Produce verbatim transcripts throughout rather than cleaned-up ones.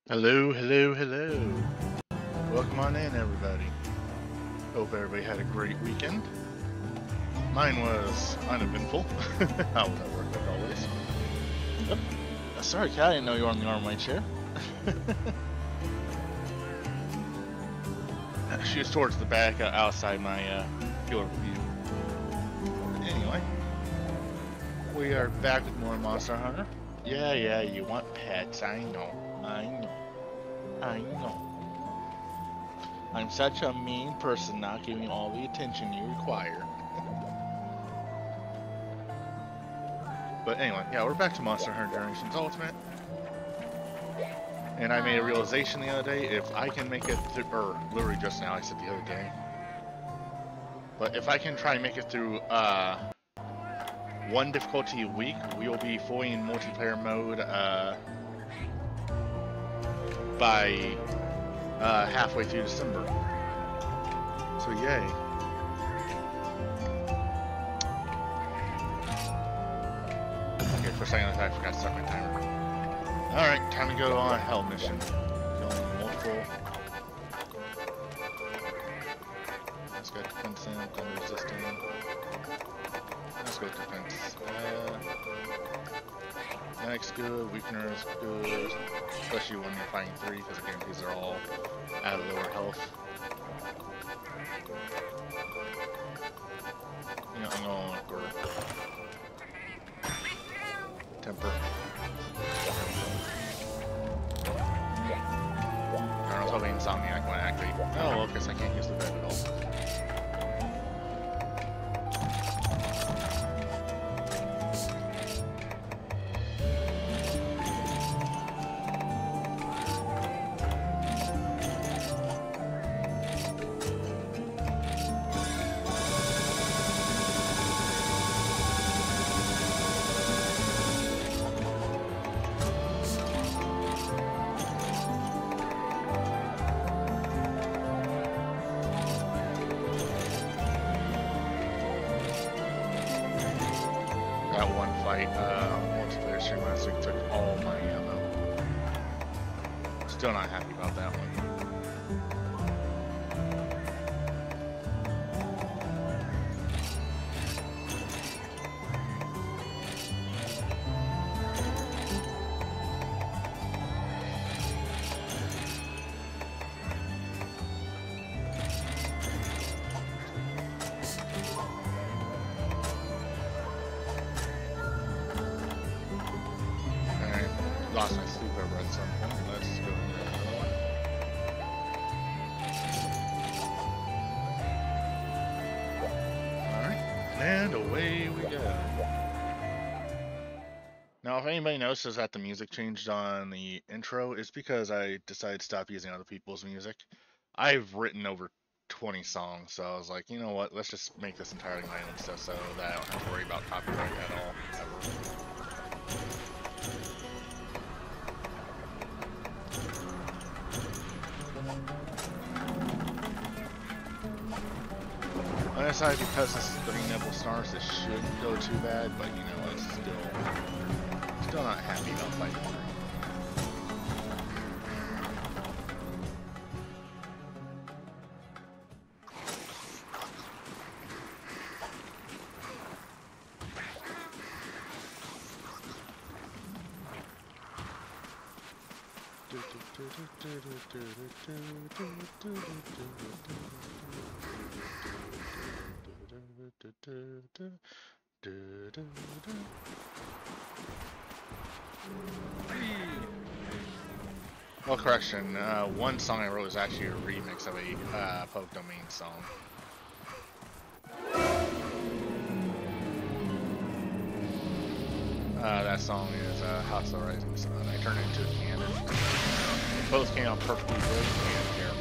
Hello, hello, hello. Welcome on in, everybody. Hope everybody had a great weekend. Mine was uneventful. How was at work, like always? Yep. Uh, sorry, Kat, I didn't know you were on the arm of my chair. She was towards the back, uh, outside my uh, field of view. Anyway, we are back with more Monster Hunter. Yeah, yeah, you want pets, I know, I know. I know. I'm such a mean person, not giving you all the attention you require. But anyway, yeah, we're back to Monster Hunter Generations Ultimate. And I made a realization the other day, if I can make it through, or literally just now, I said the other day. But if I can try and make it through uh, one difficulty a week, we will be fully in multiplayer mode uh, by uh, halfway through December. So yay. Okay, for a second I forgot to start my timer. Alright, time to go on a hell mission. Killing multiple. Let's go defense in, thunder resisting. Let's go defense. Uh, Next good, weakener is good. Especially when you're fighting three, because again, these are all at lower health. You know, I'm going for temper. I was hoping Insomniac would activate. Oh, well, because I can't use the bed at all. Still not happy about that one. Alright, lost my sleep over at some point. Let's go. And away we go. Now, if anybody notices that the music changed on the intro, it's because I decided to stop using other people's music. I've written over twenty songs, so I was like, you know what, let's just make this entirely my own stuff so that I don't have to worry about copyright at all, ever. On the side, because this is three Nebel Stars, this shouldn't go too bad, but you know, it's still, still not happy about fighting three. Well, correction, uh, one song I wrote was actually a remix of a uh, Public Domain song. Uh, that song is uh, House of the Rising Sun. I turned it into a canon. Both came out perfectly good and terrible.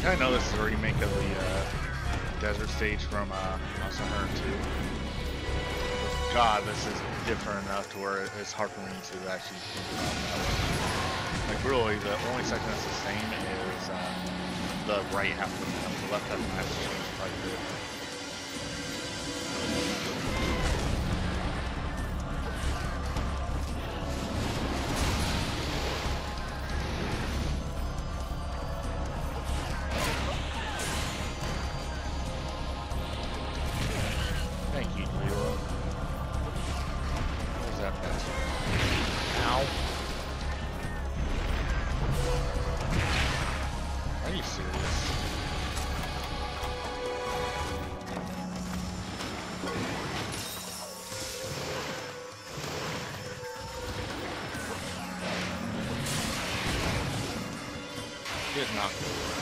I know this is a remake of the uh, desert stage from uh, Monster Hunter two. God, this is different enough to where it's hard for me to actually think about that one. Like really, the only section that's the same is uh, the right half of the map. The left half of the map has changed quite a bit. Get knocked over.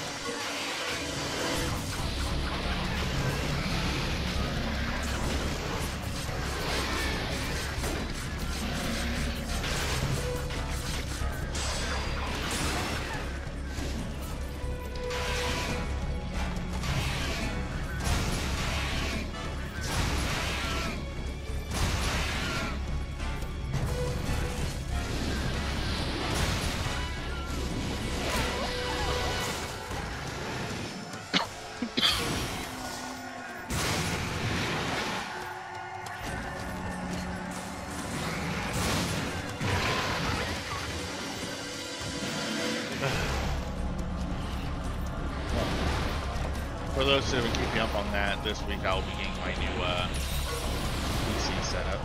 For those who have been keeping up on that, this week I'll be getting my new uh, P C setup.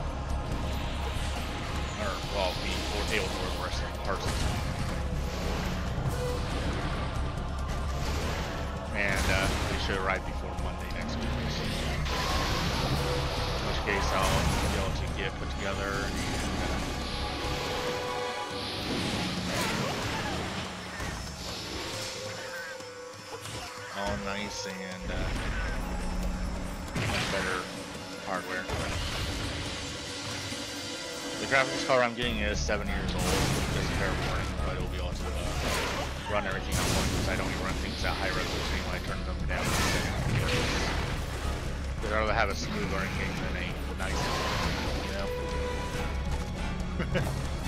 Or, well, be able to work wrestling parts. And uh, they should arrive before Monday next week. In which case I'll be able to get put together and uh, all nice and uh, much better hardware. The graphics card I'm getting is seven years old. It's a fair warning, but it'll be able to uh, run everything on one because I don't even run things at high resolution when I turn them down. I'd rather have a smooth learning game than a nice one, you know?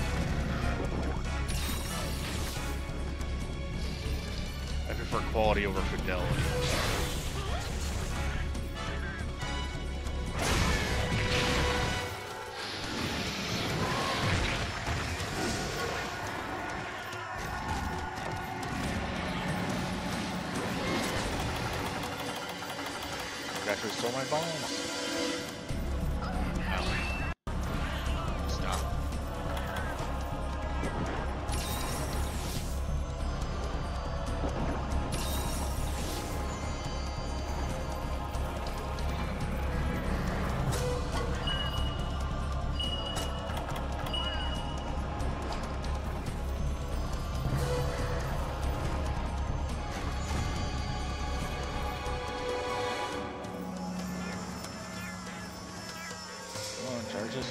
I prefer quality over fidelity. Actually stole my bombs. Charges.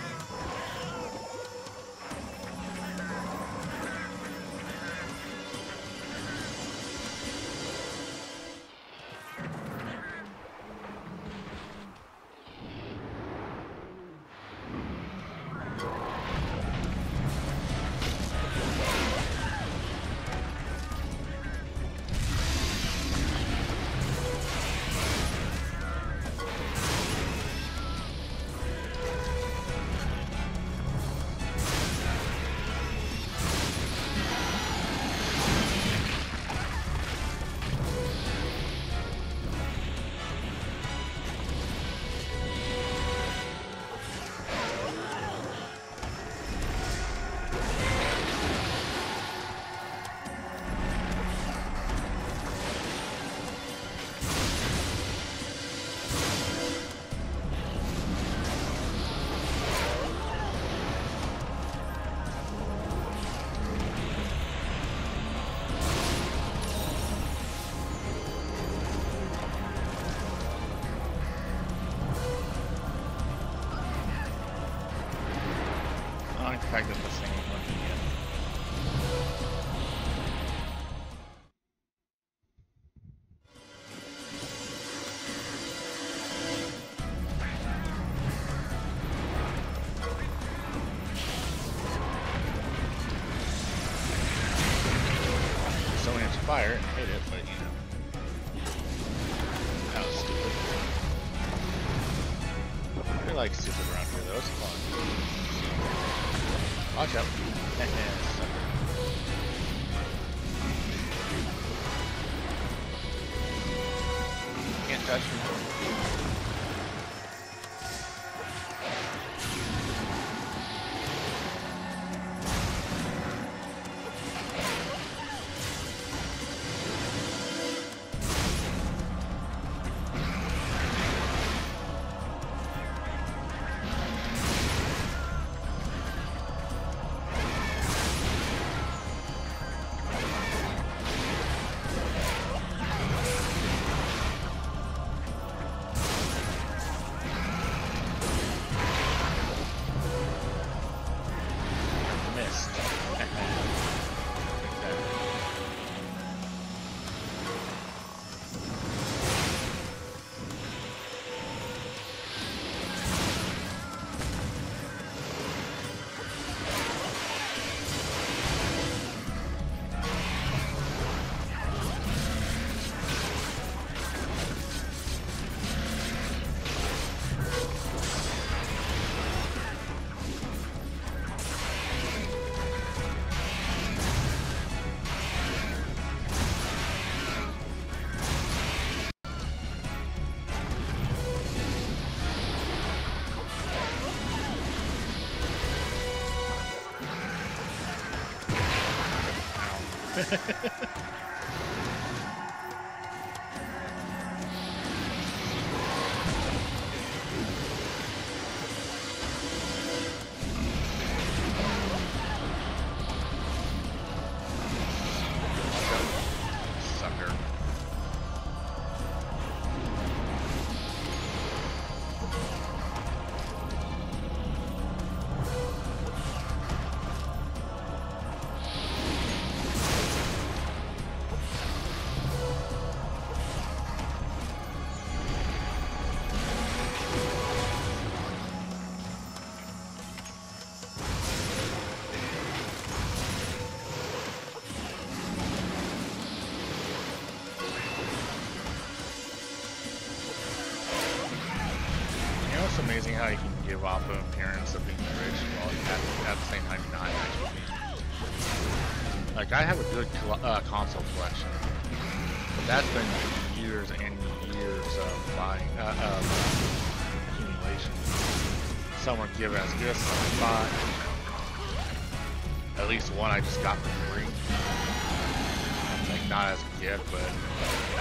I think I got the same one again. like stupid around here though, it's fun. Watch out. Can't touch me. Sucker. It's amazing how you can give off an appearance of being rich while at, at the same time you're not actually being. Like, I have a good uh, console collection, but that's been years and years of buying, uh, of accumulation. Some were given as gifts, some I bought. At least one I just got for free. Like, not as a gift, but yeah.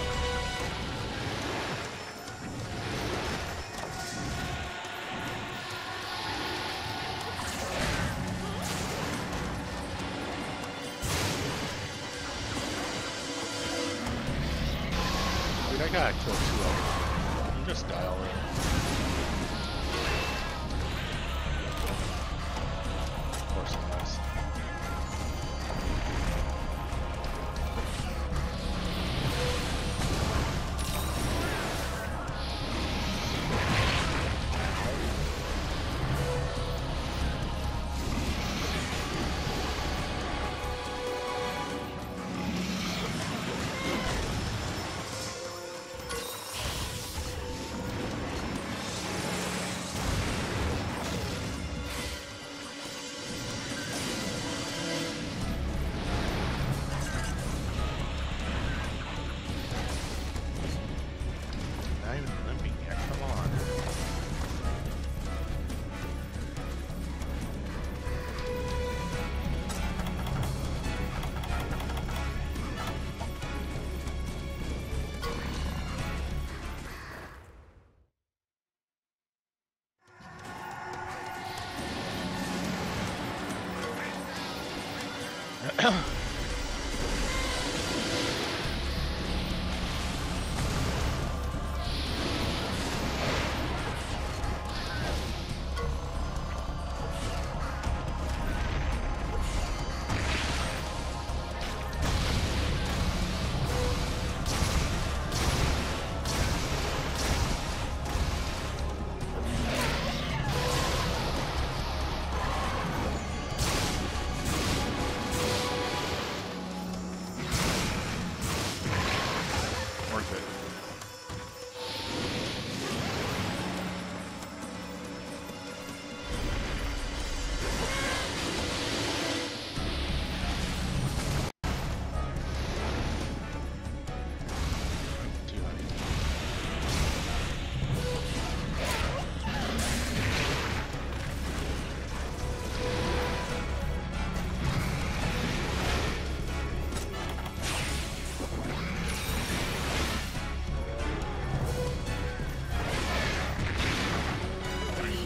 I gotta kill two of them. You just die already. Of course it does.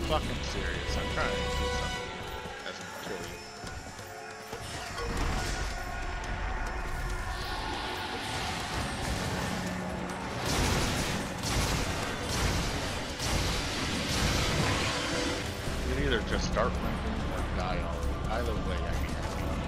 fucking serious? I'm trying to do something that doesn't kill you. You can either just start limping or die already. Either way, I mean.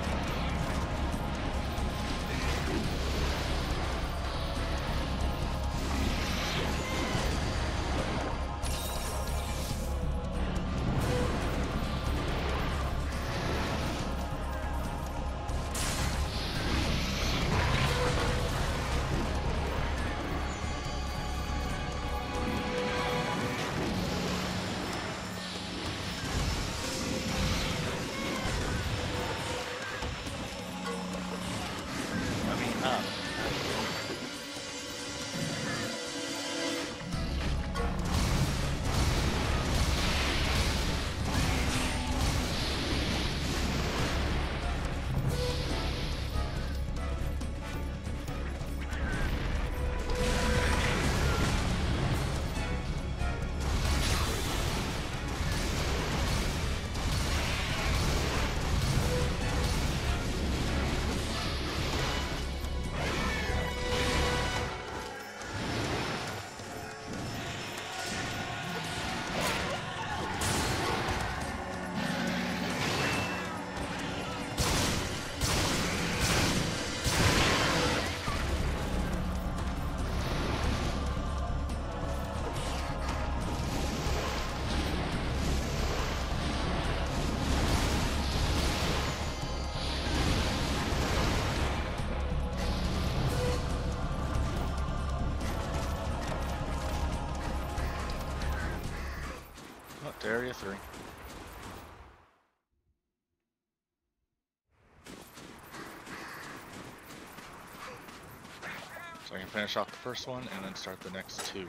To area three. So I can finish off the first one and then start the next two.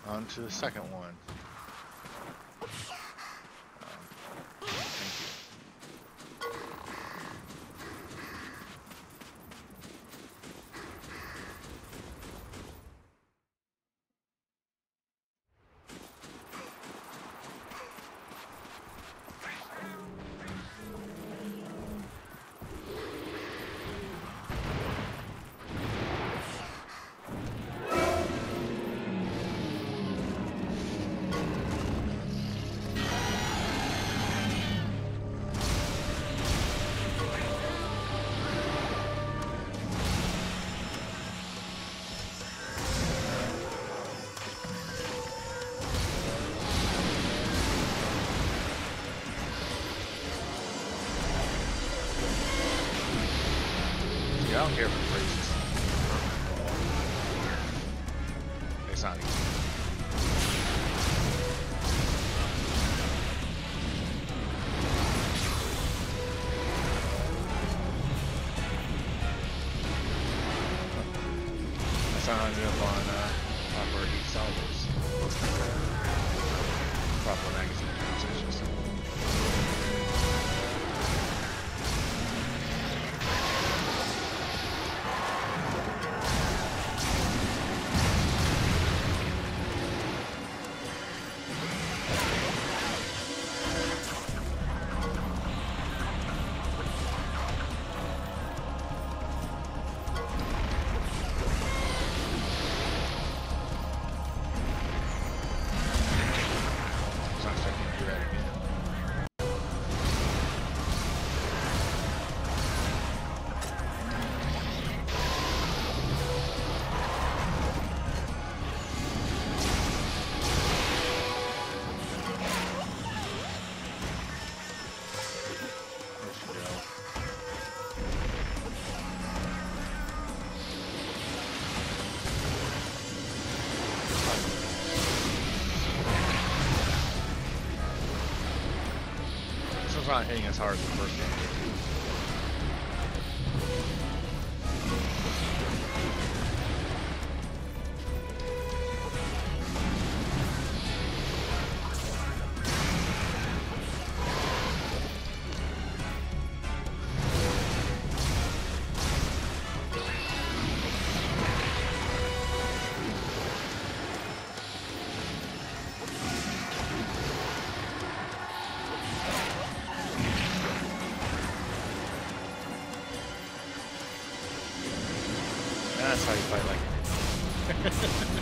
On to the second one. Um, thank you. I don't care if it freezes. It's not easy. That's how I ended up on uh, proper heat salvos. Proper magazine transitions. Not hitting as hard as the first one. That's how you fight like it.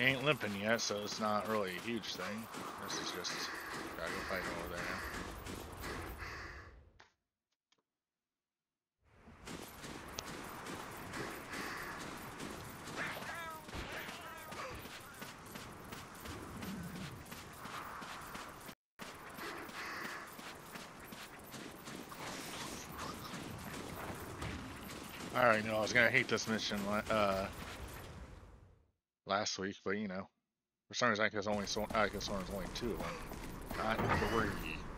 ain't limping yet, so it's not really a huge thing. This is just gotta go fight over there now. I already know I was gonna hate this mission uh, last week, but you know, for some reason I guess only so I guess there's only two of them, not three.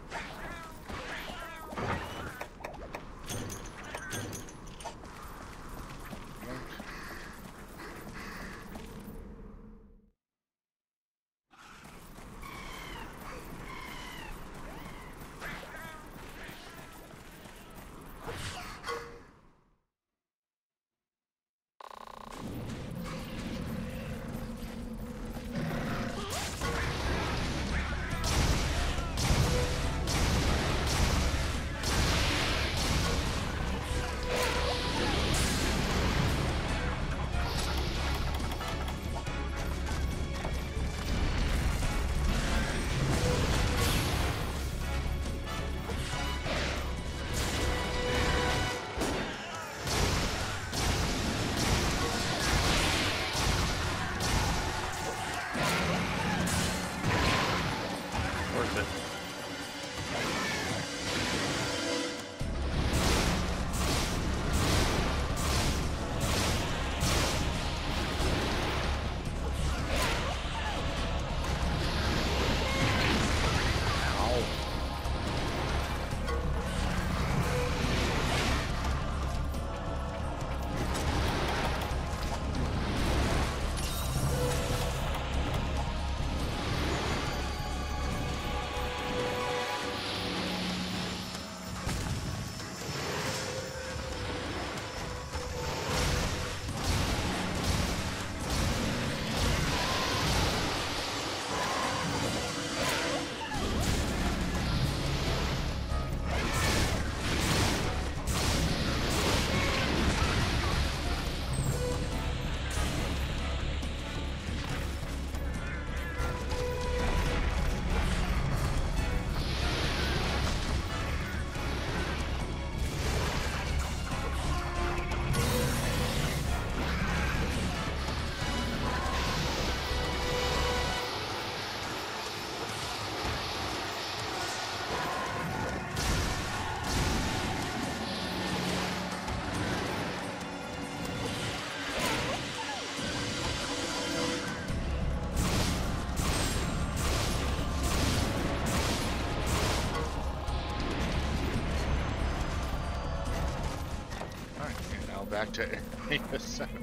Back to area seven.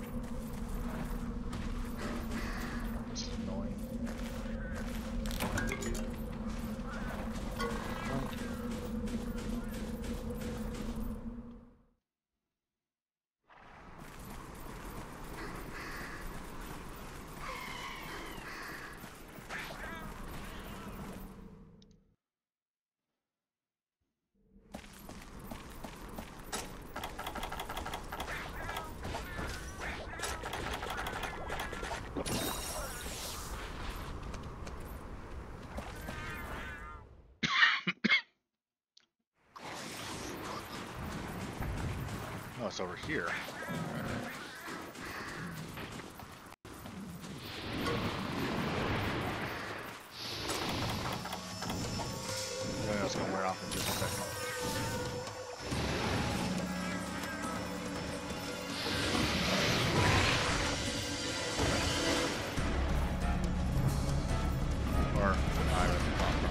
It's annoying. Oh, it's over here. Yeah, it's gonna wear off in just a second. Or I would pop from.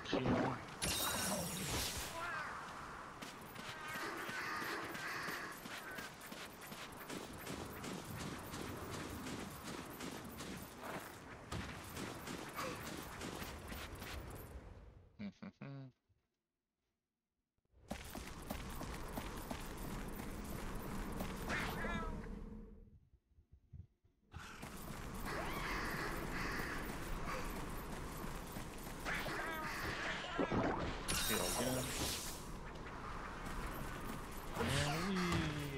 here. Heal again. And we...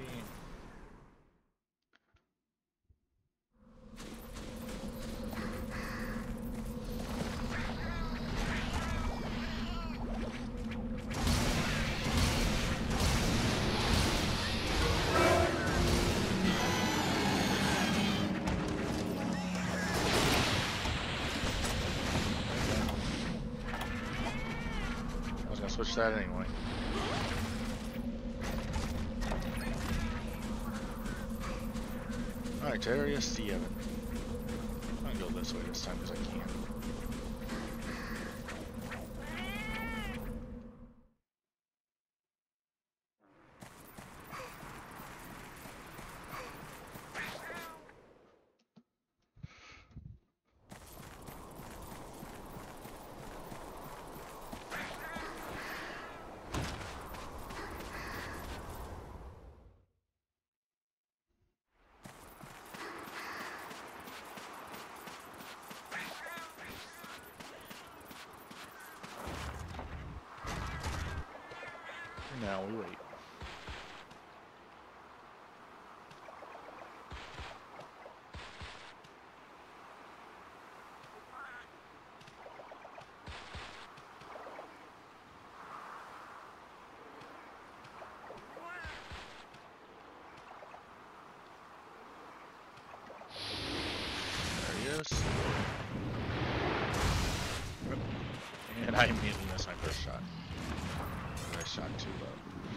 I was gonna switch that anyway. Alright, to area seven. I'm gonna go this way this time because I can. Now we wait. There he is. And I immediately missed my first shot. I shot too low.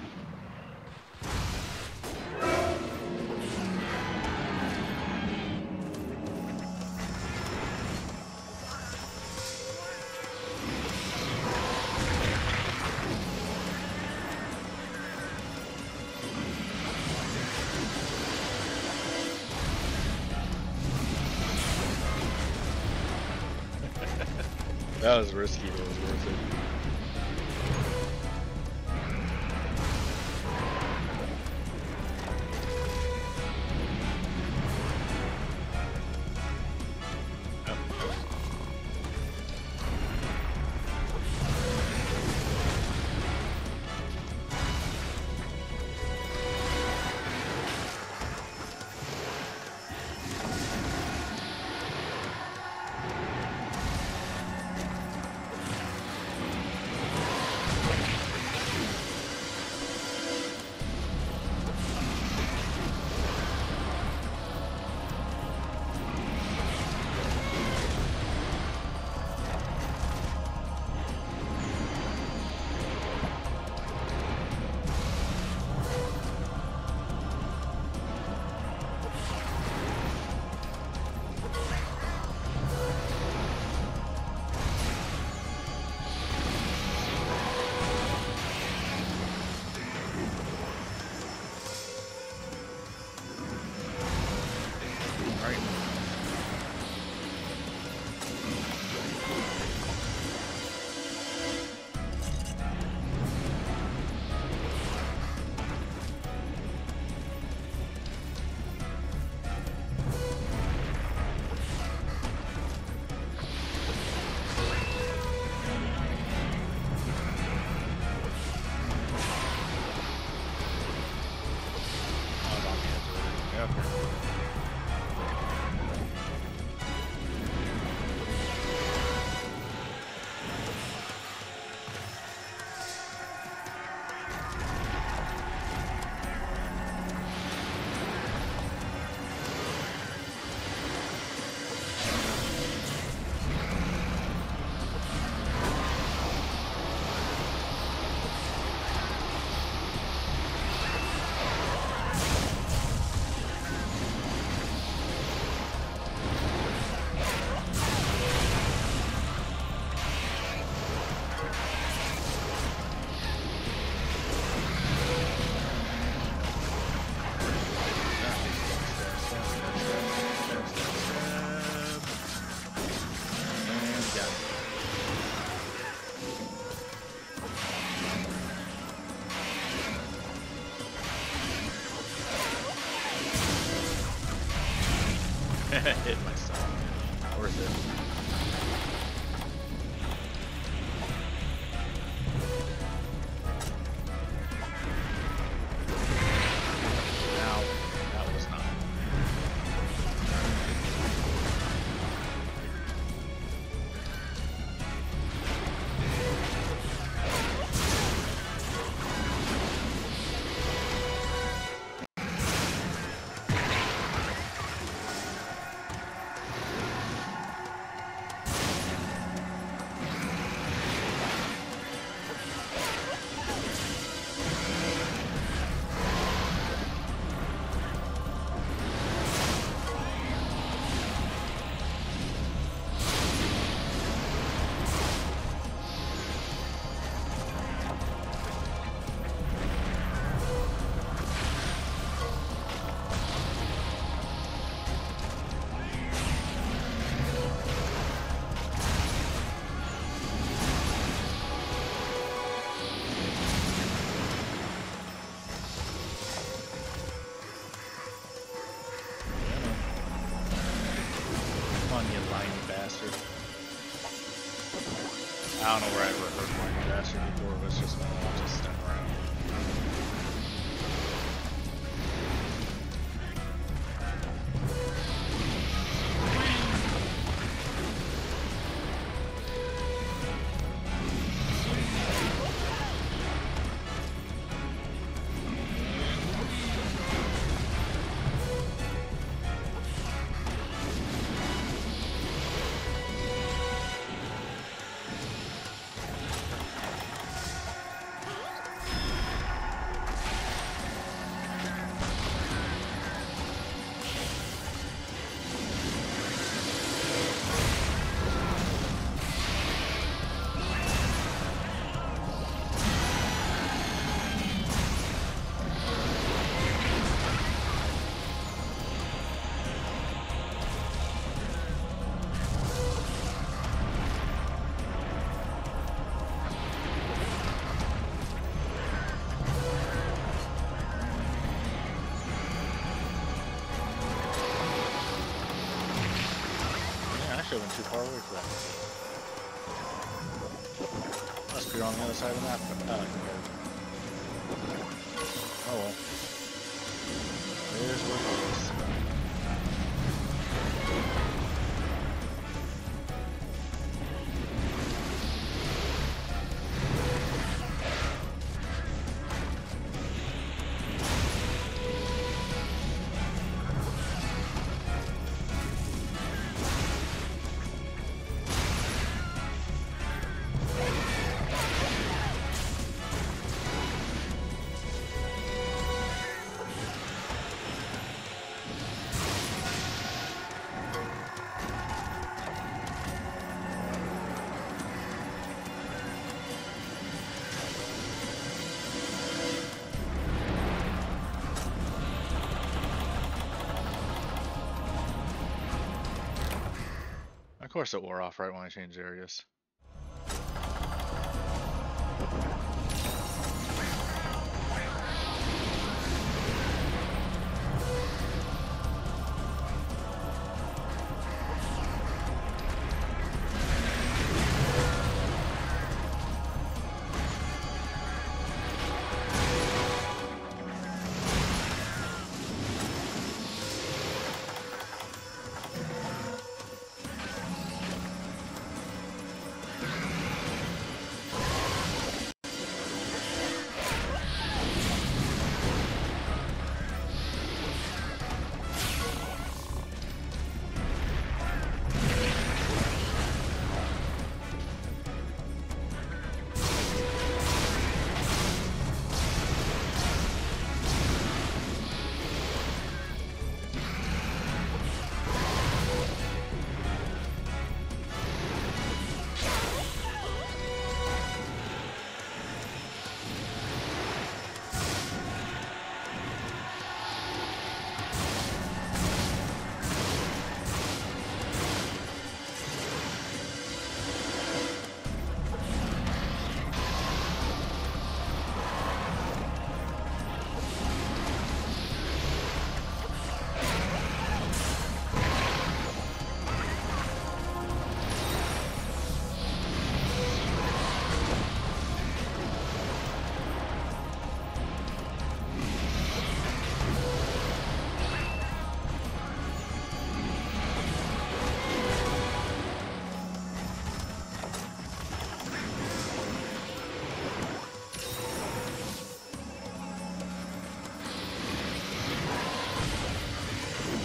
That was risky, but it was worth it. Hit myself. Worth it. Ow. That was not. I don't know where I ever heard Whiny Bastard before, but it's just gonna watch us step around. I went too far away for that. Must be on the other side of the map. But, uh, oh well. There's where it is. Of course it wore off right when I changed areas.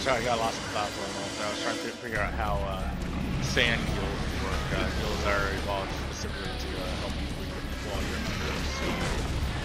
sorry, I got lost in thought for a moment. I was trying to figure out how uh, sand gills work. Uh, gills are evolved specifically to uh, help you breathe while you're under the sea.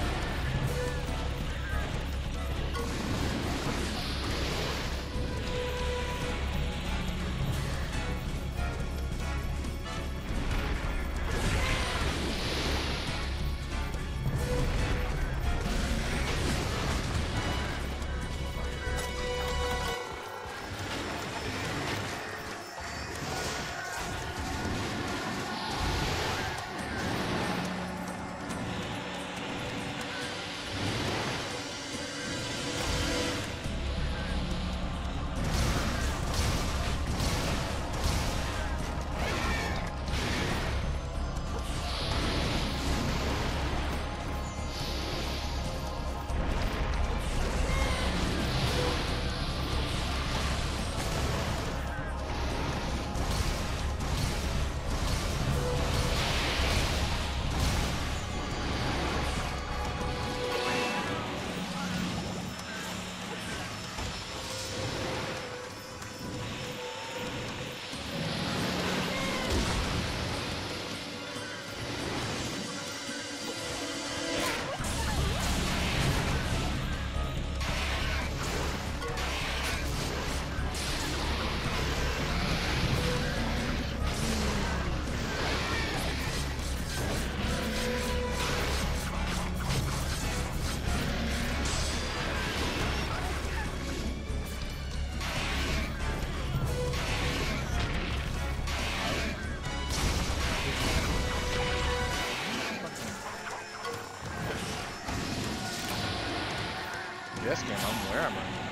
Yes, game, I'm where I'm running.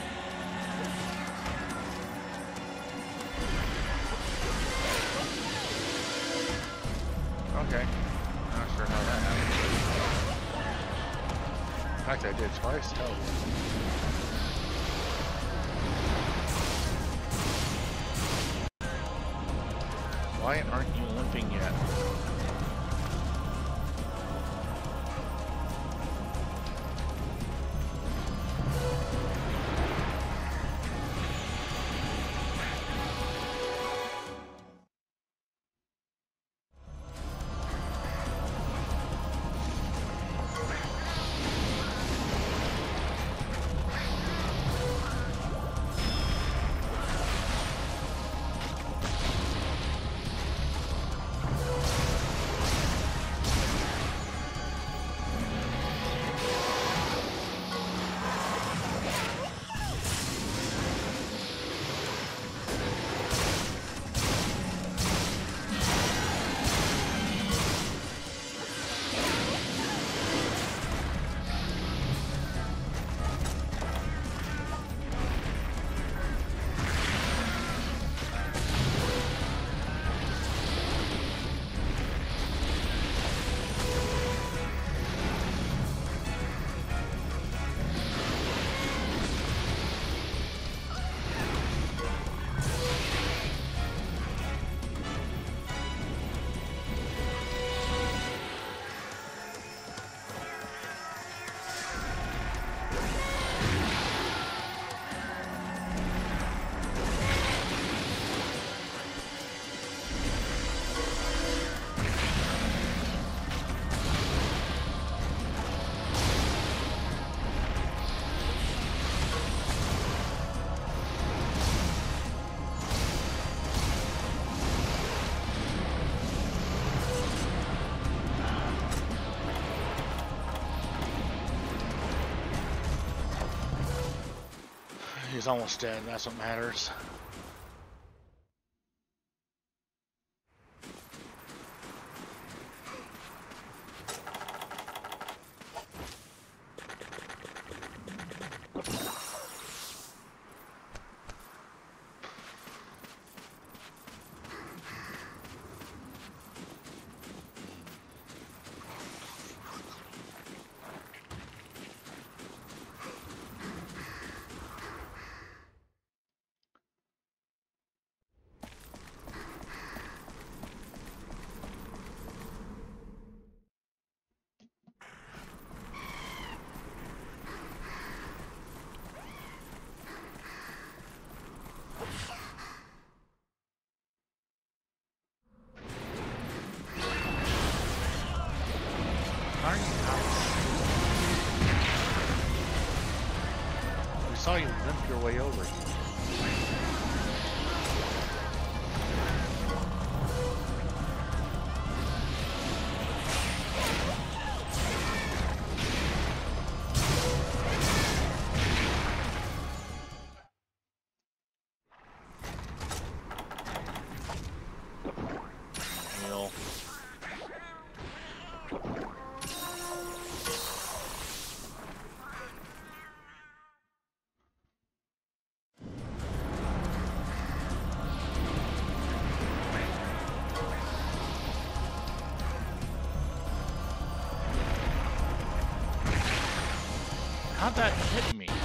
Okay. Not sure how that happened. In fact, I did twice. Hell. Why aren't you limping yet? He's almost dead, that's what matters. make your way over here. Heal. How'd that hit me?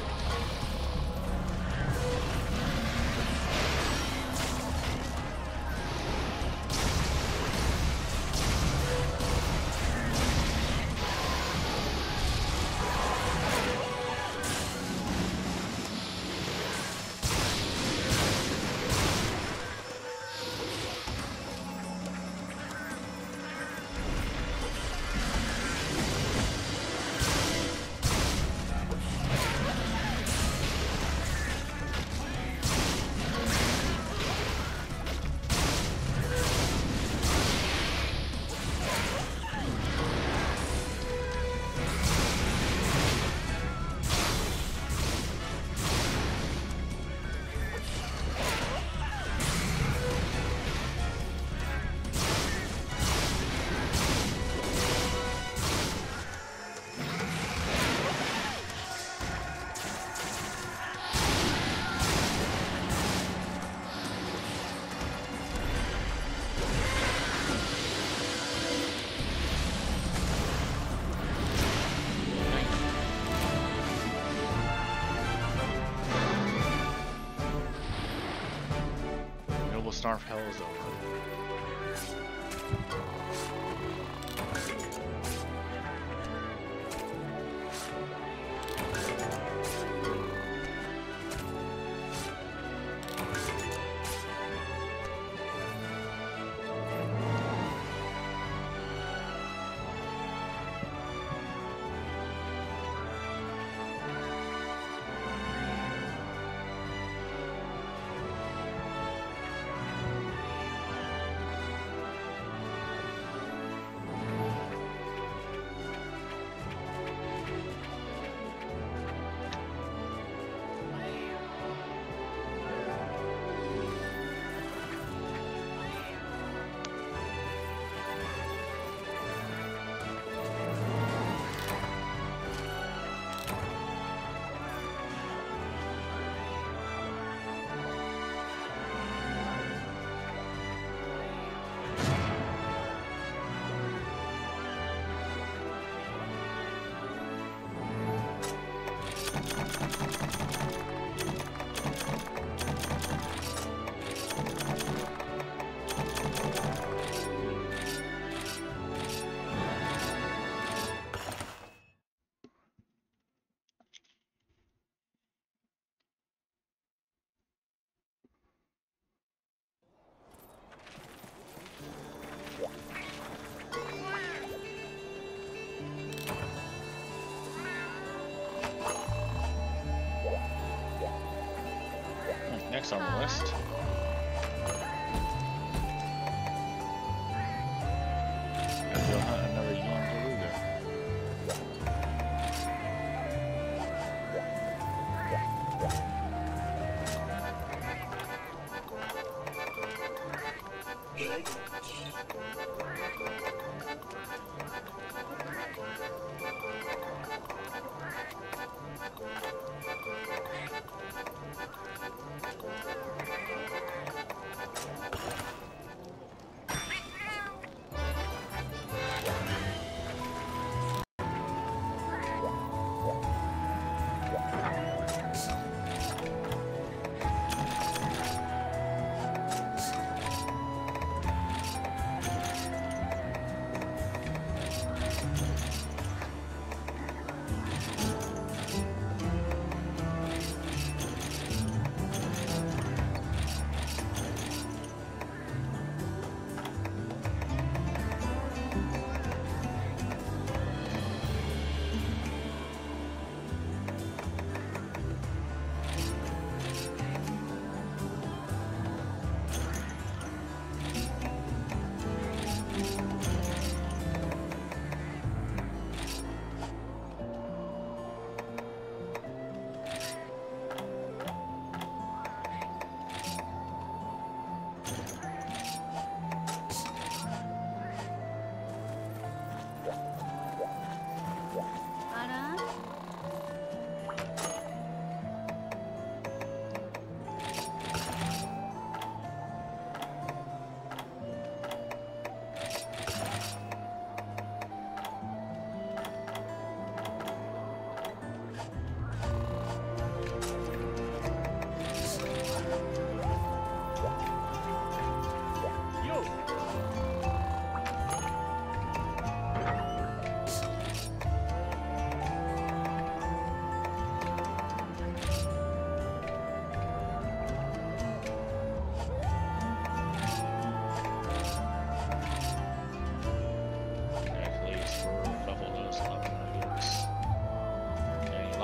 Snarf hell is over. Next on the list. Gotta go hunt another young beluga.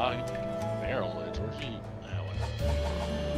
Fuck. Barrel lids, where's he? That one.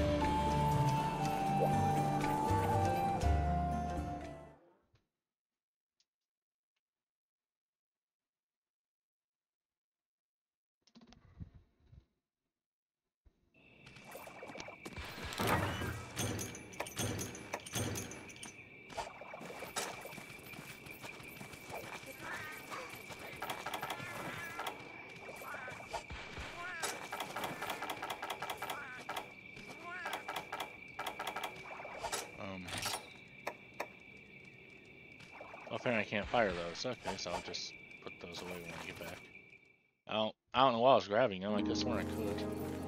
Apparently I can't fire those. Okay, so I'll just put those away when I get back. I don't, I don't know why I was grabbing them. I could have sworn I could.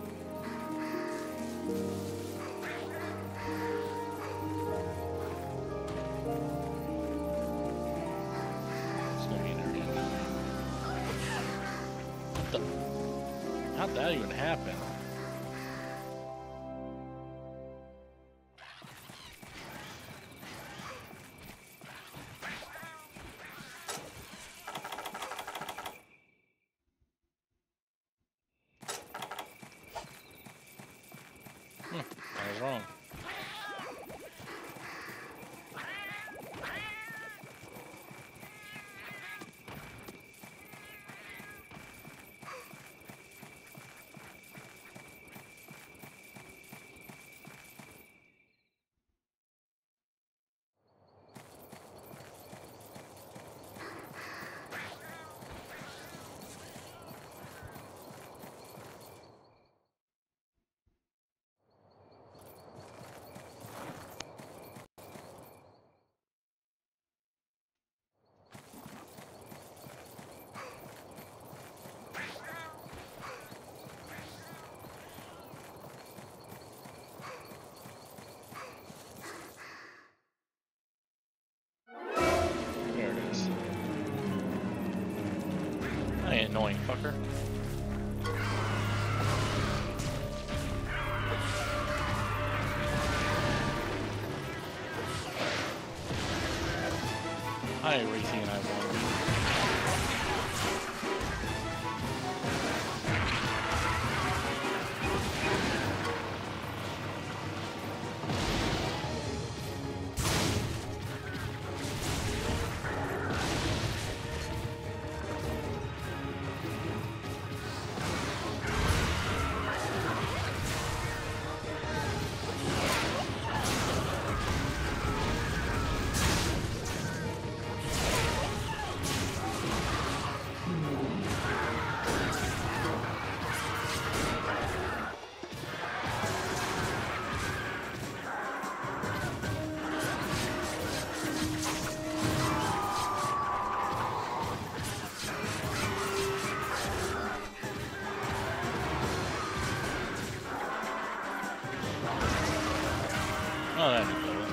It's gonna be an area. What the? How'd that even happen? I was wrong. There it is. Hey, annoying fucker. Hi, Raytheon, I won. Oh, that didn't kill it.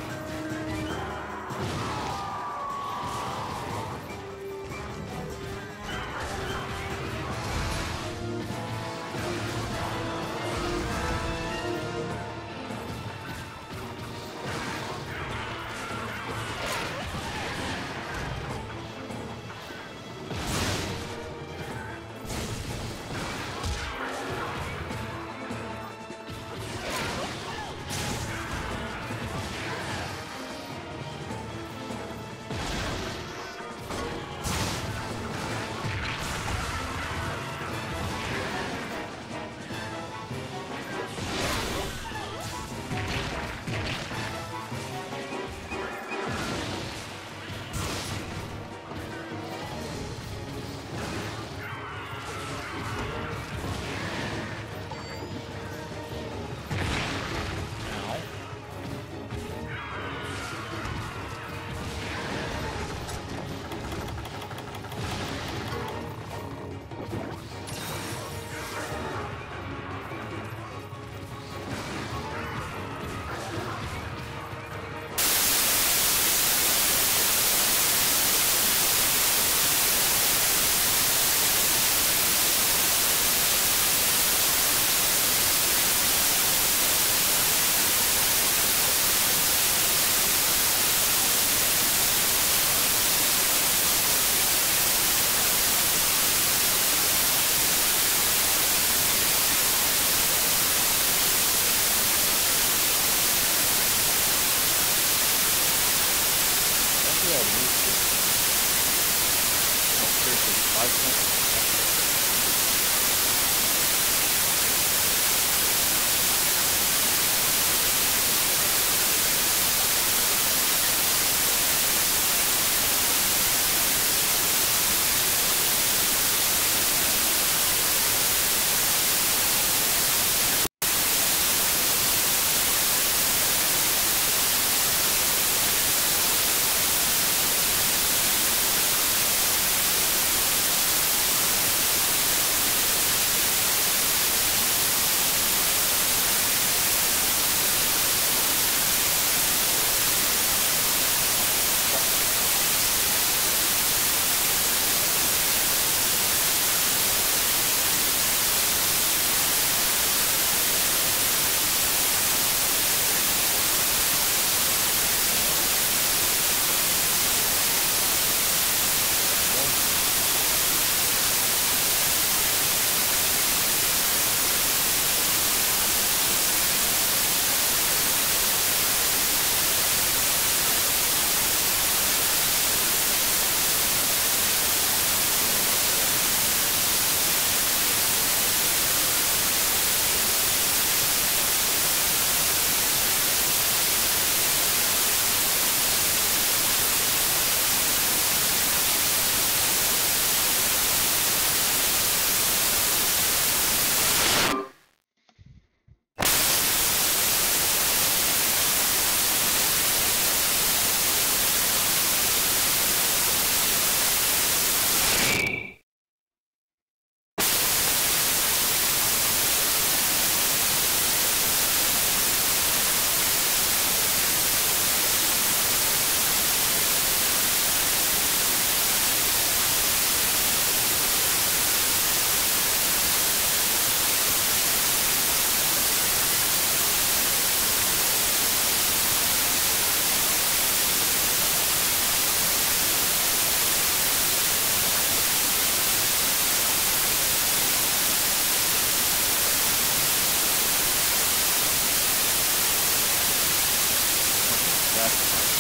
did I move to? No, seriously, why can't I check this? Okay, that's the problem.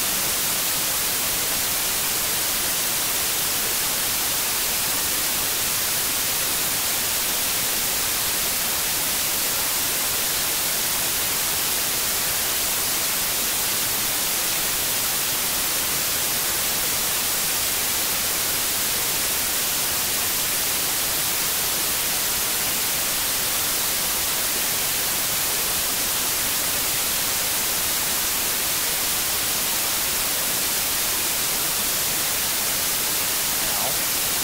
Ow.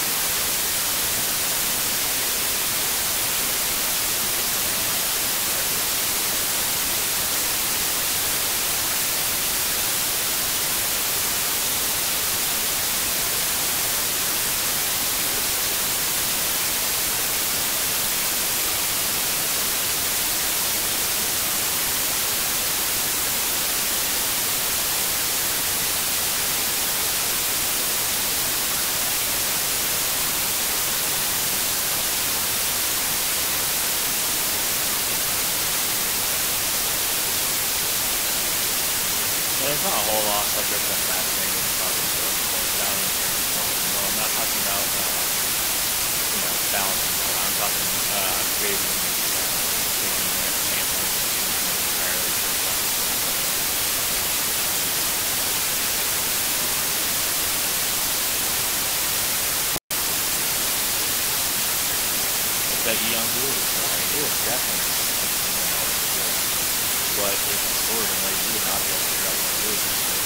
Yeah, there's not a whole lot subject that's fascinating about this book. Like down in the training mode. And no, I'm not talking about uh, you know, balancing mode. I'm talking uh, creating these, uh, taking ra- samples and changing them entirely for just this book. Like that Eon Blue story, it was definitely something when I was a kid. But if the story didn't let you would not be able to figure out what it is as a kid.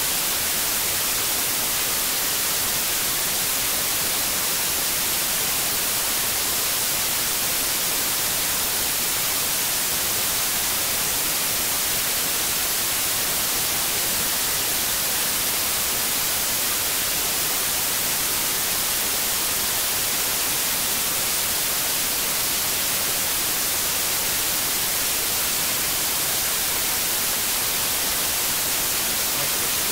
Of course.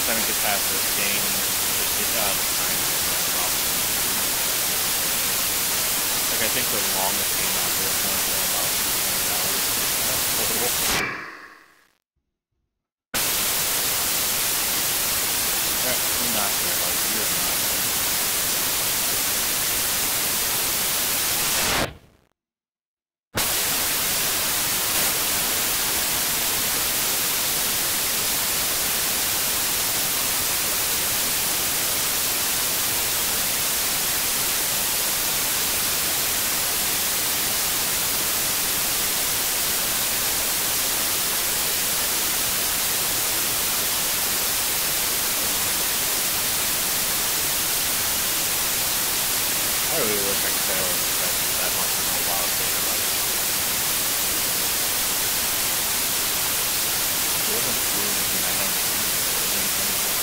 time you get past this game, it, it, uh, the time is going up. Like, I think the longest game out there is going for about twenty hours total. Yeah, you're not there, buddy. You're not there. I really wish I could say I was that, that much of a WoW player, but it doesn't prove anything I haven't seen again anyway.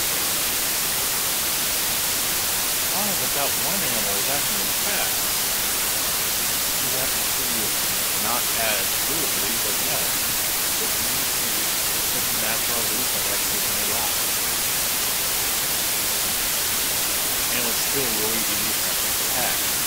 Oh, but that one animal is actually intact. He's at, he is not as fluidly, but yes, it, he, it, his natural evolution has actually been allowed. And it was still really easy for him to catch.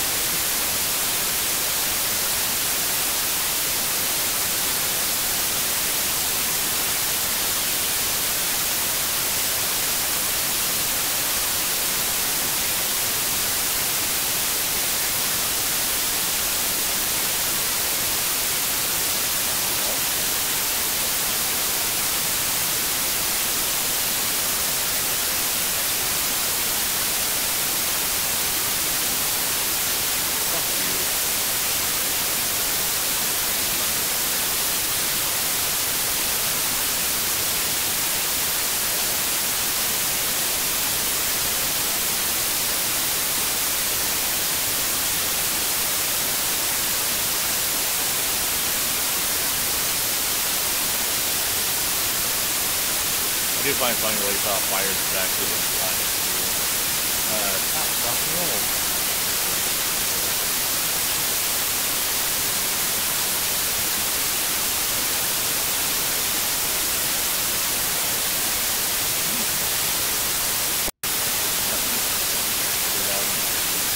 I do find it funny like uh, fires is actually like black too. Uh, stop, rock and roll. Let me get out and catch him.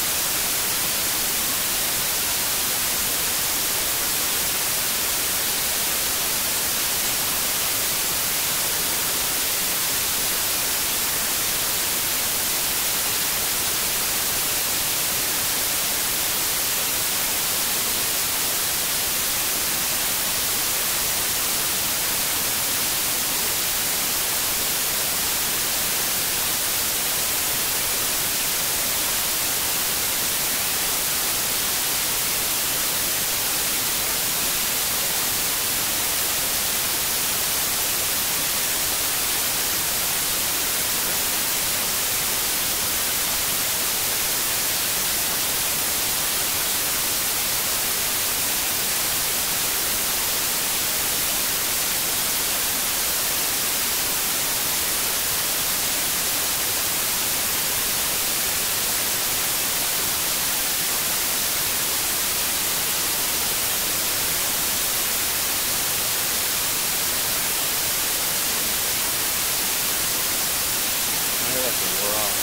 I hear that's a war off.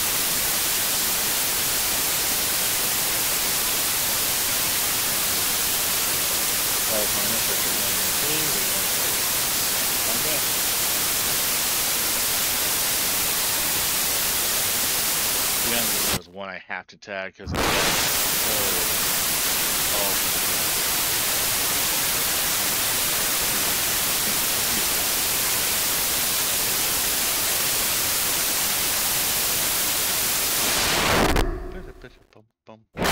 Well, Harness, I should run your cave, or you want to find out? To be honest with you, there's one I have to tag because it's so. Oh, okay. He's evil. Bum. At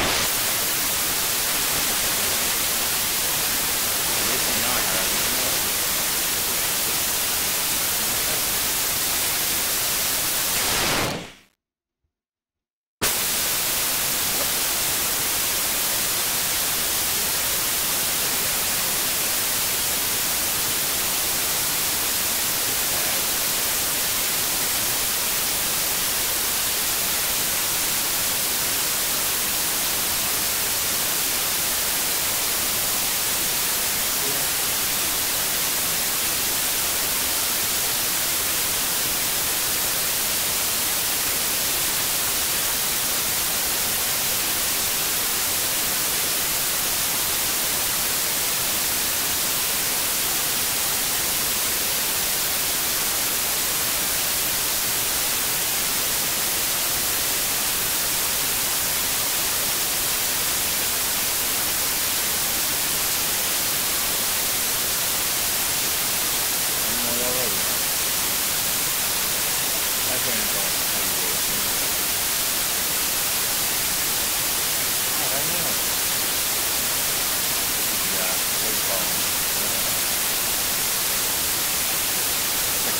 least I'm not having no. What?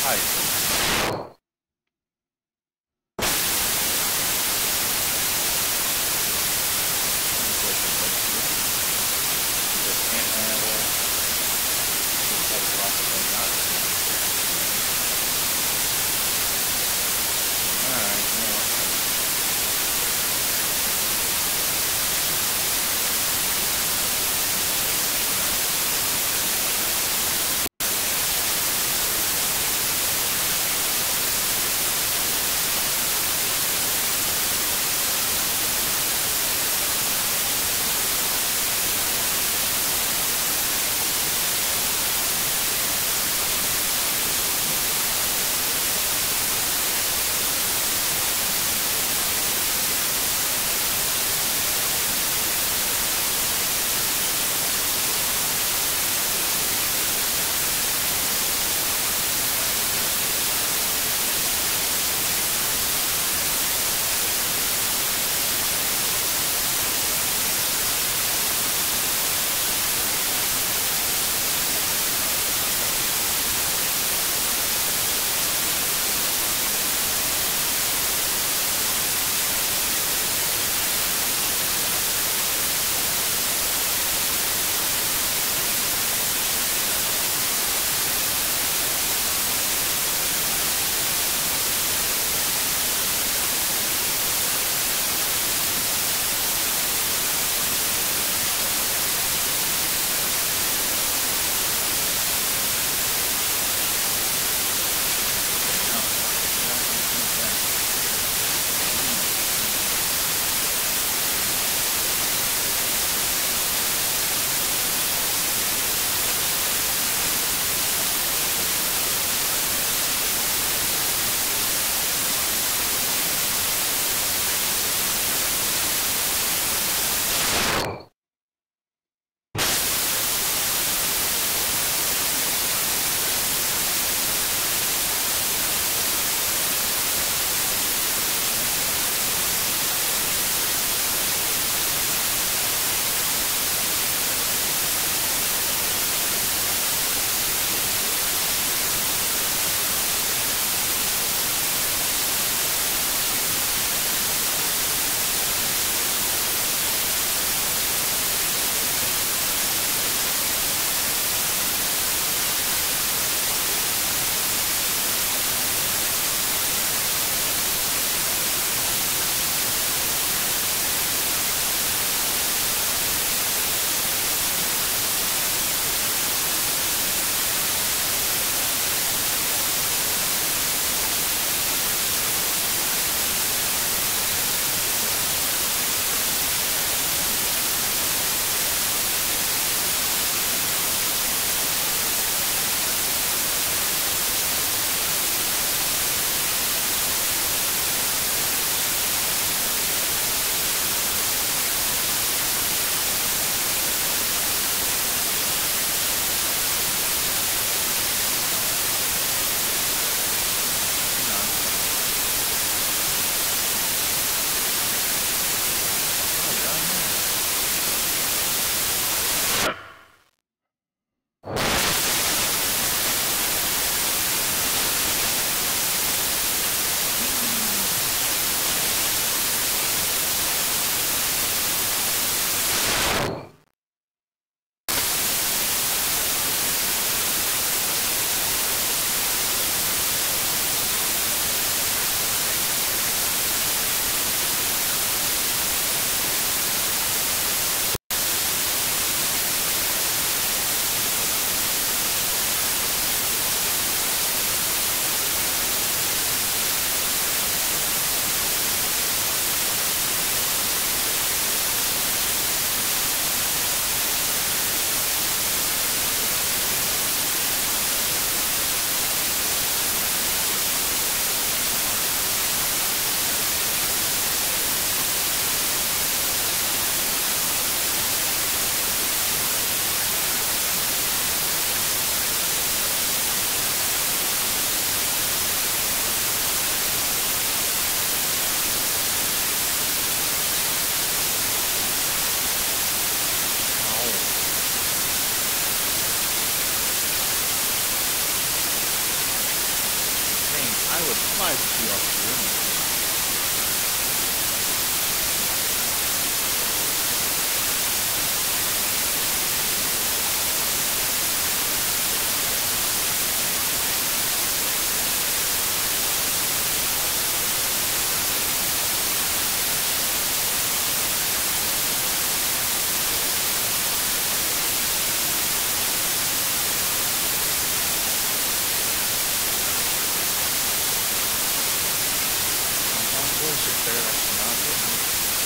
see. I would like to up here. Bullshit there, that's not good.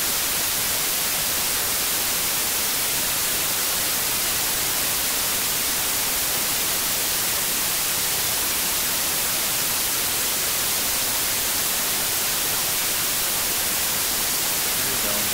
There you go.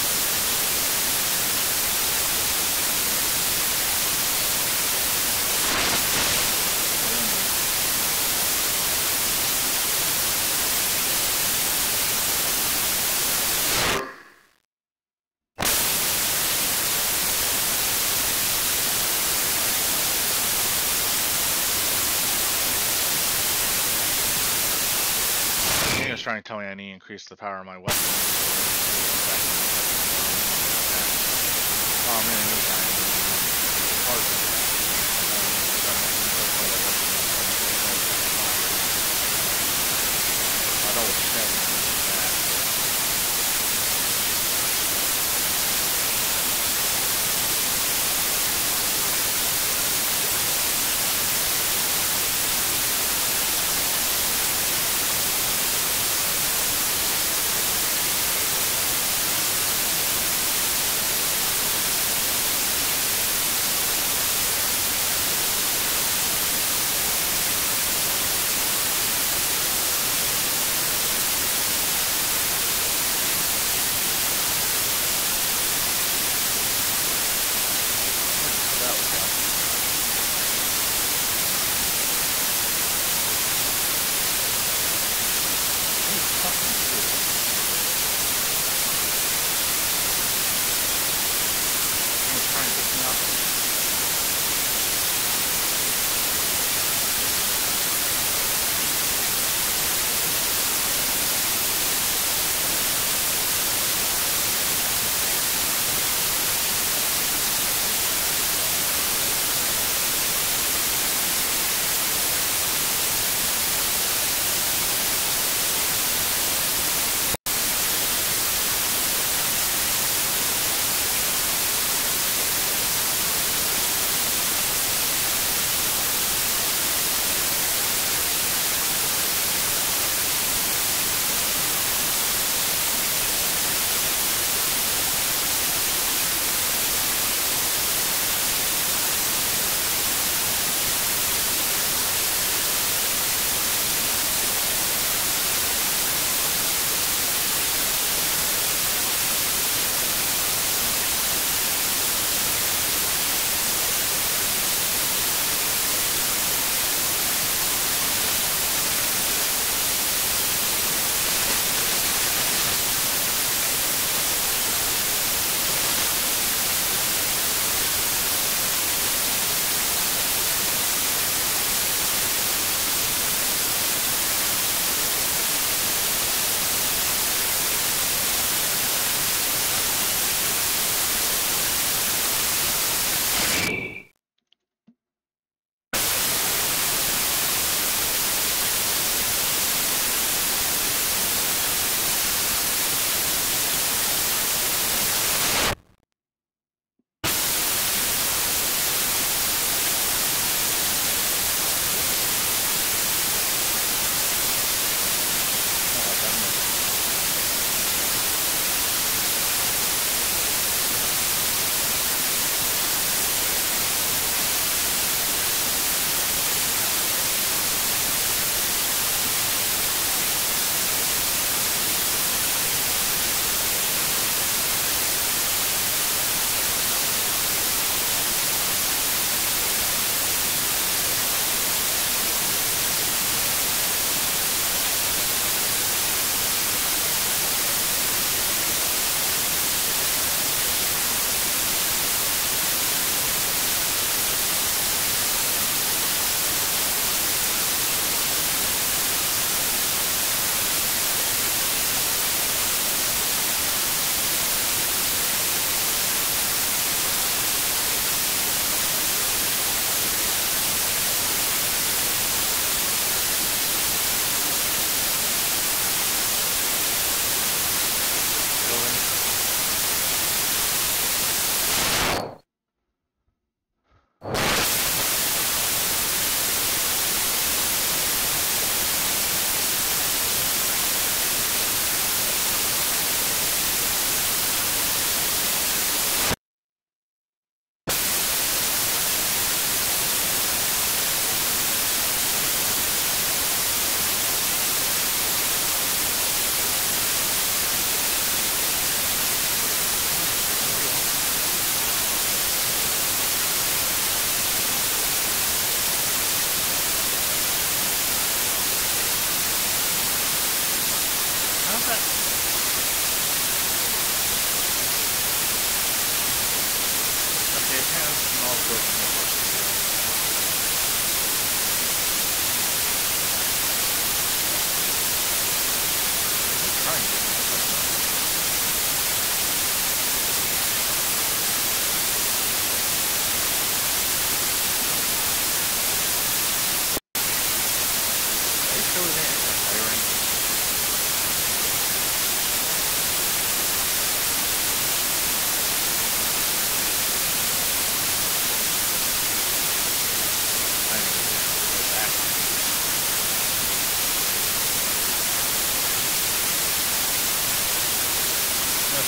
He was trying to tell me I need to increase the power of my weapon. Oh man, it was dying. Hard. Um, that's why that weapon I know it's dead that, but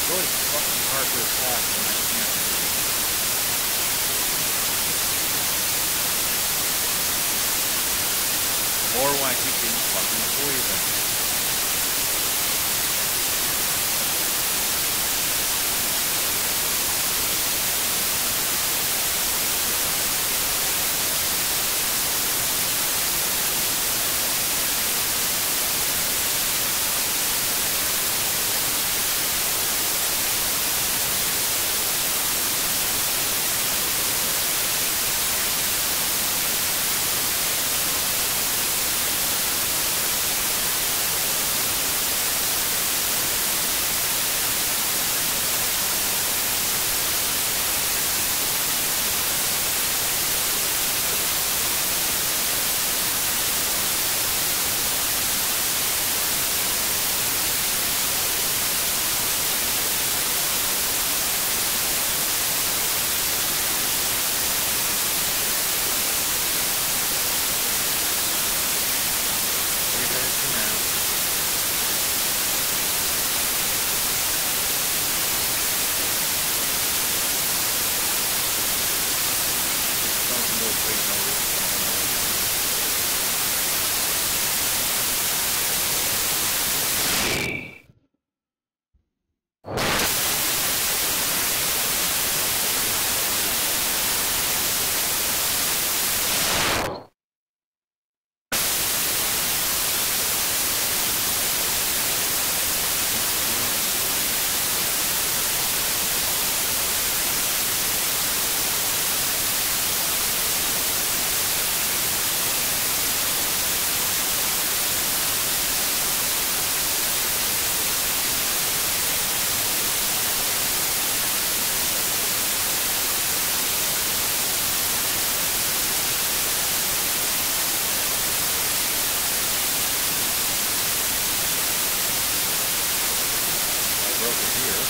really fucking hard to attack when I can't move. Or when I keep getting fucking poisoned. I broke it here.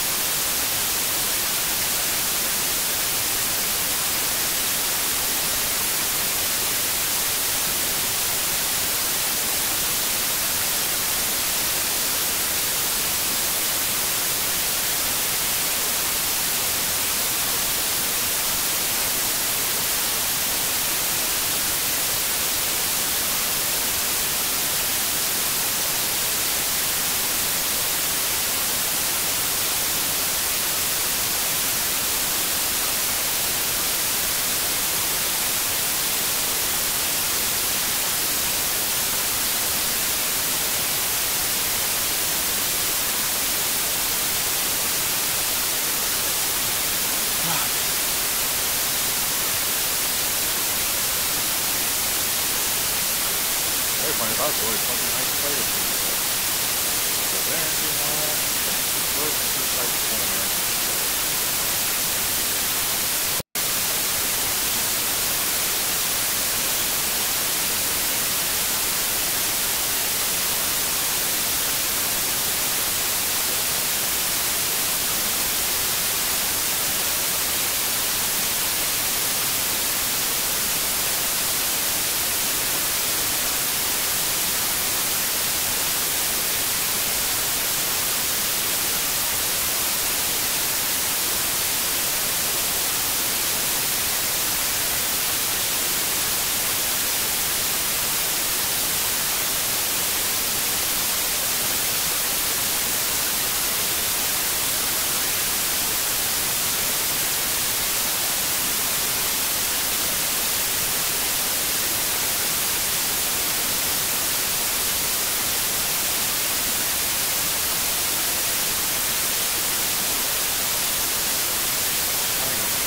Fuck. Very funny, I was really fucking hyped to play this week, but but then, you know, the first Suicide Corner. I know.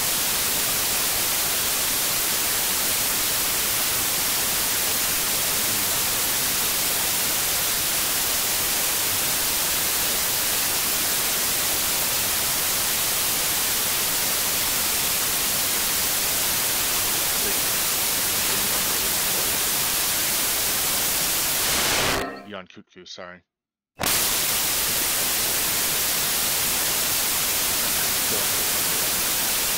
Wait, I'm getting one really close. Yon Kutku, sorry. And I don't remember when this happened.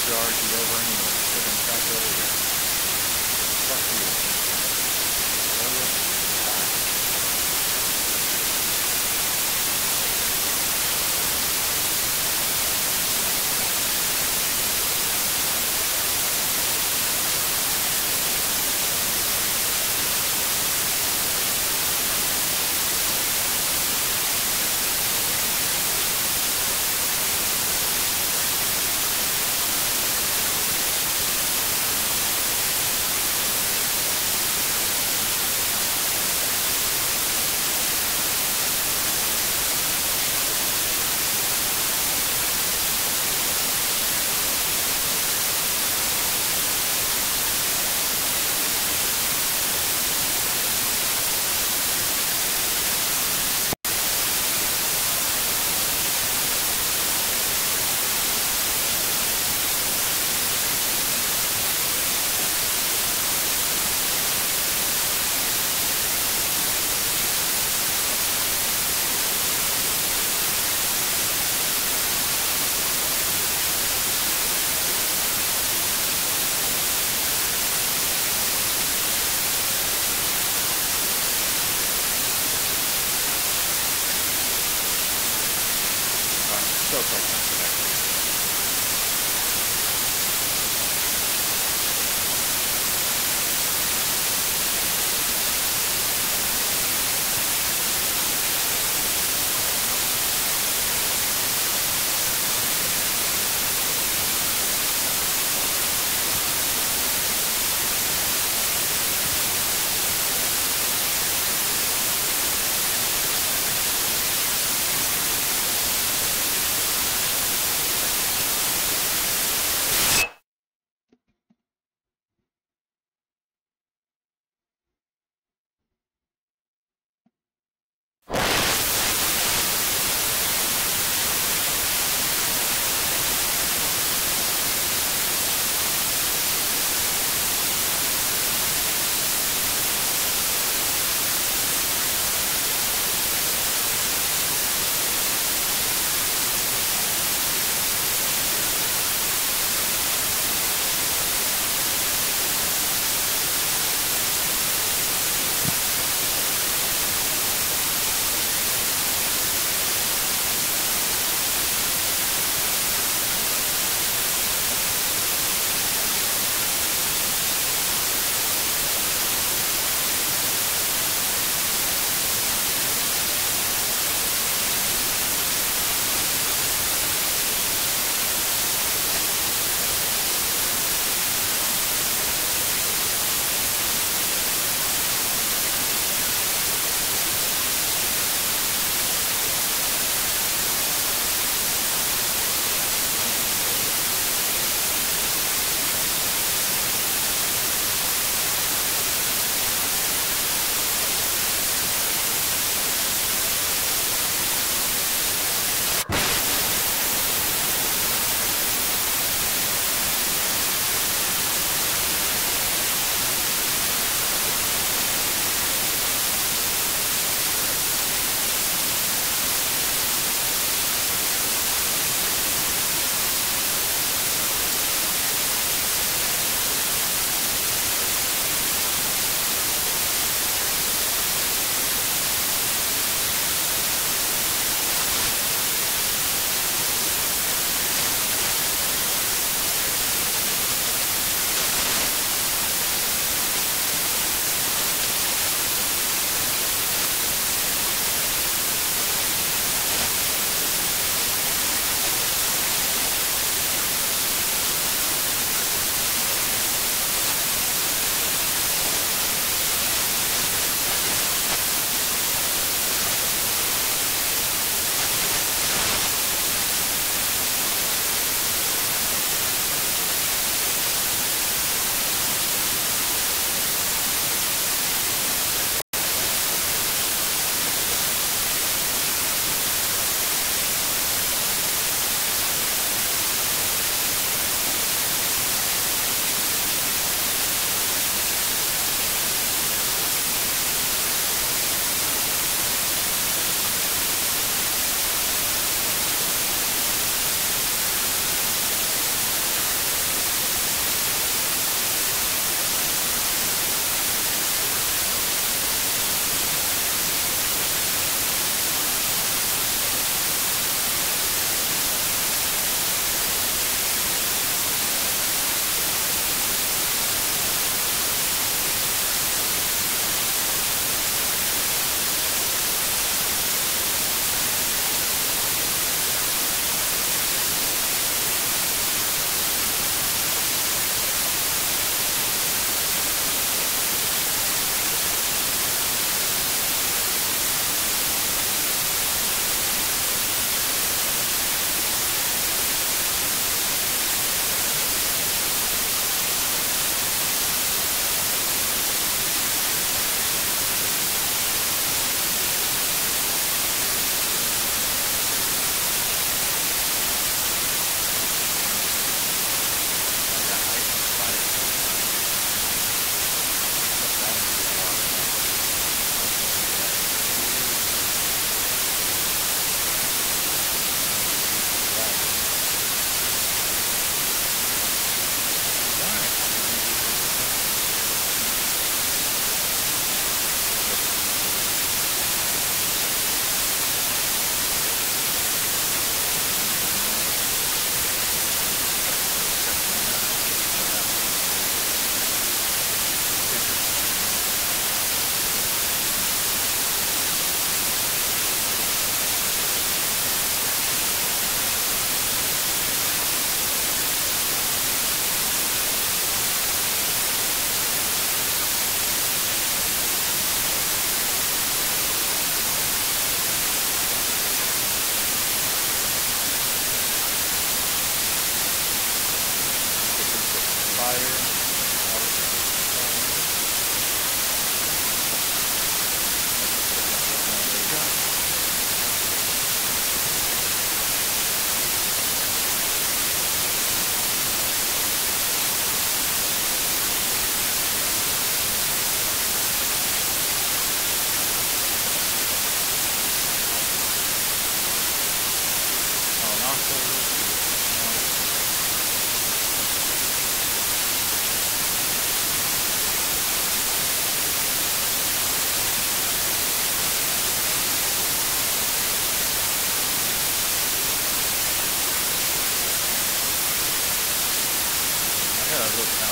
R G over anyway. Should have been tracked earlier. Fuck you. Elliot, bye. Still quite confident.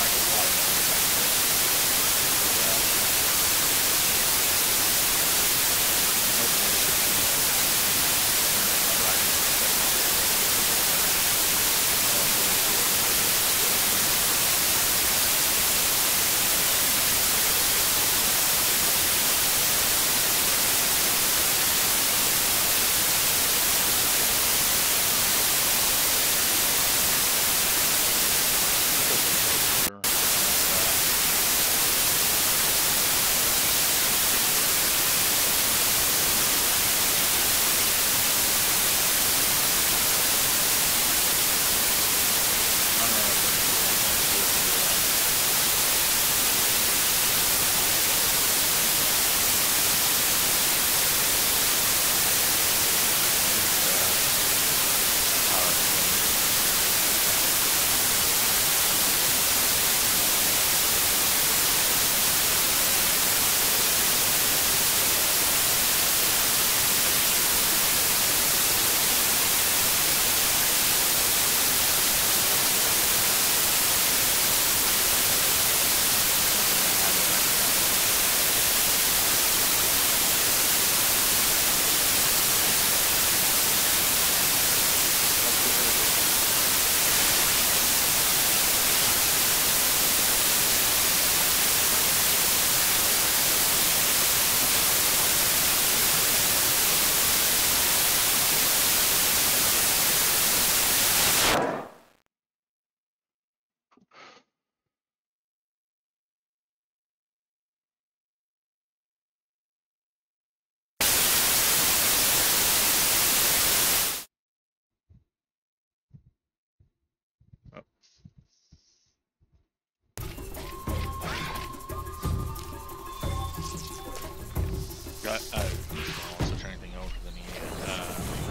Got, uh, also turn anything over for the need. Uh,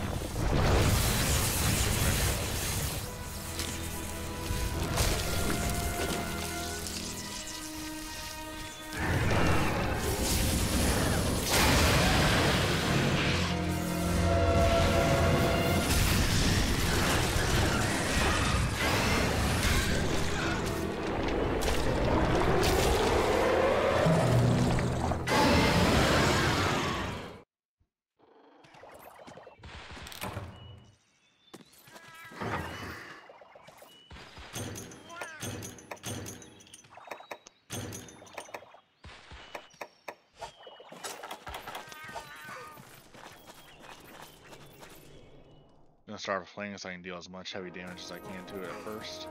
I'm gonna start with flames so I can deal as much heavy damage as I can to it at first.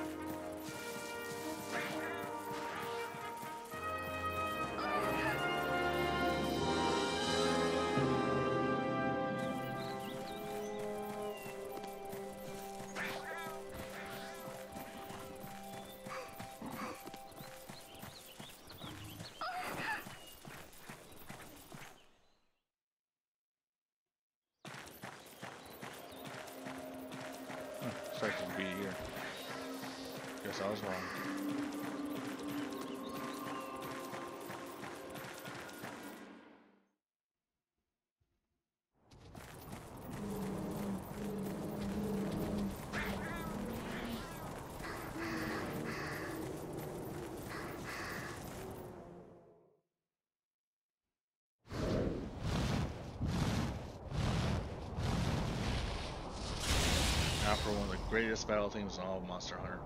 Expected to be here. Guess I was wrong. Now for one of the greatest battle themes in all of Monster Hunter.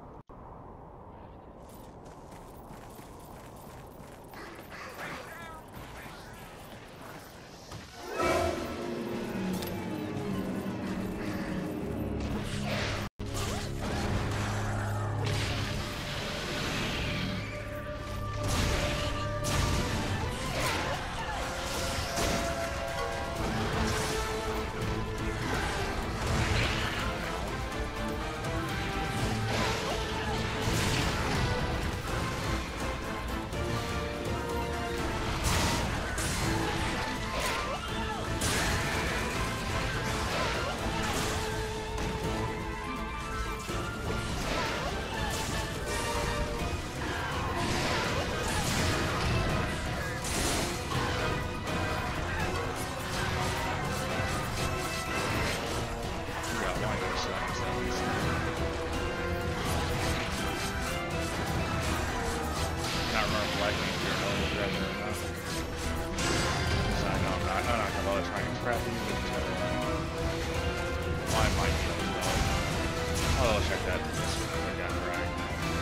like me if you're an old resident or not. So I know I'm not, I'm not gonna bother trying to trap you, but uh, well, I might be able to though. Oh, check that. This I got it right.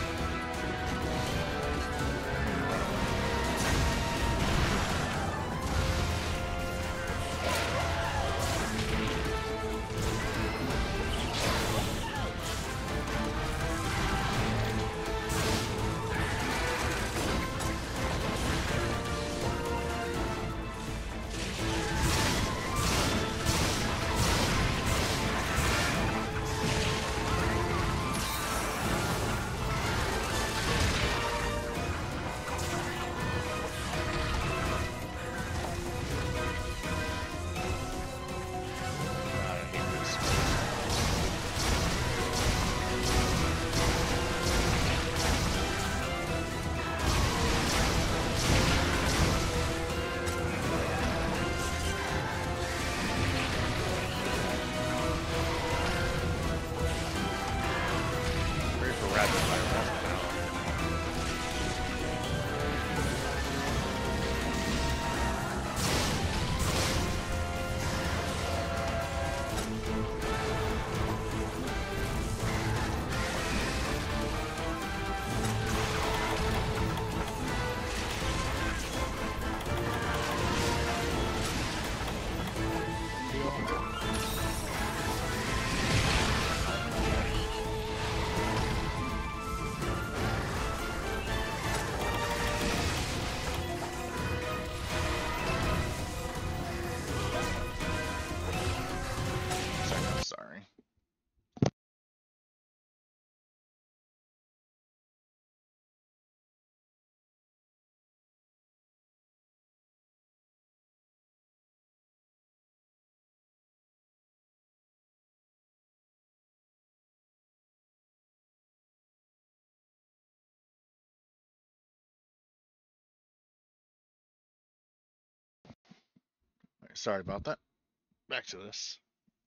Sorry about that. Back to this.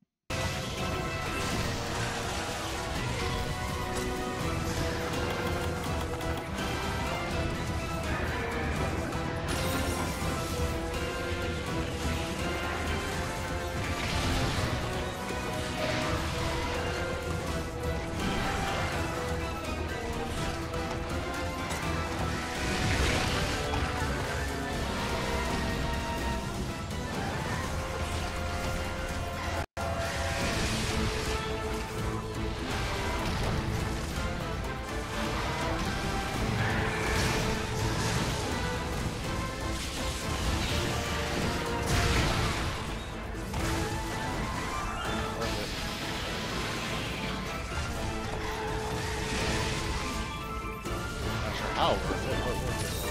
How worth it? What worth it?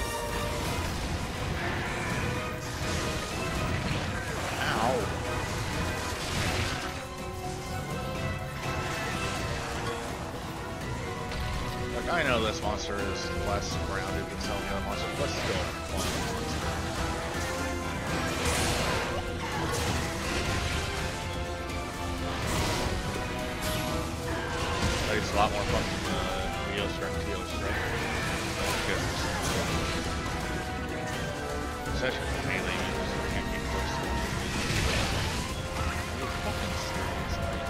Ow. Like, I know this monster is less grounded than some of the other monsters, but still fun monster. But it's a lot more fun than the Neo Strike, Teo Strike. It's actually melee moves that can't get close to it. You fucking stupid side.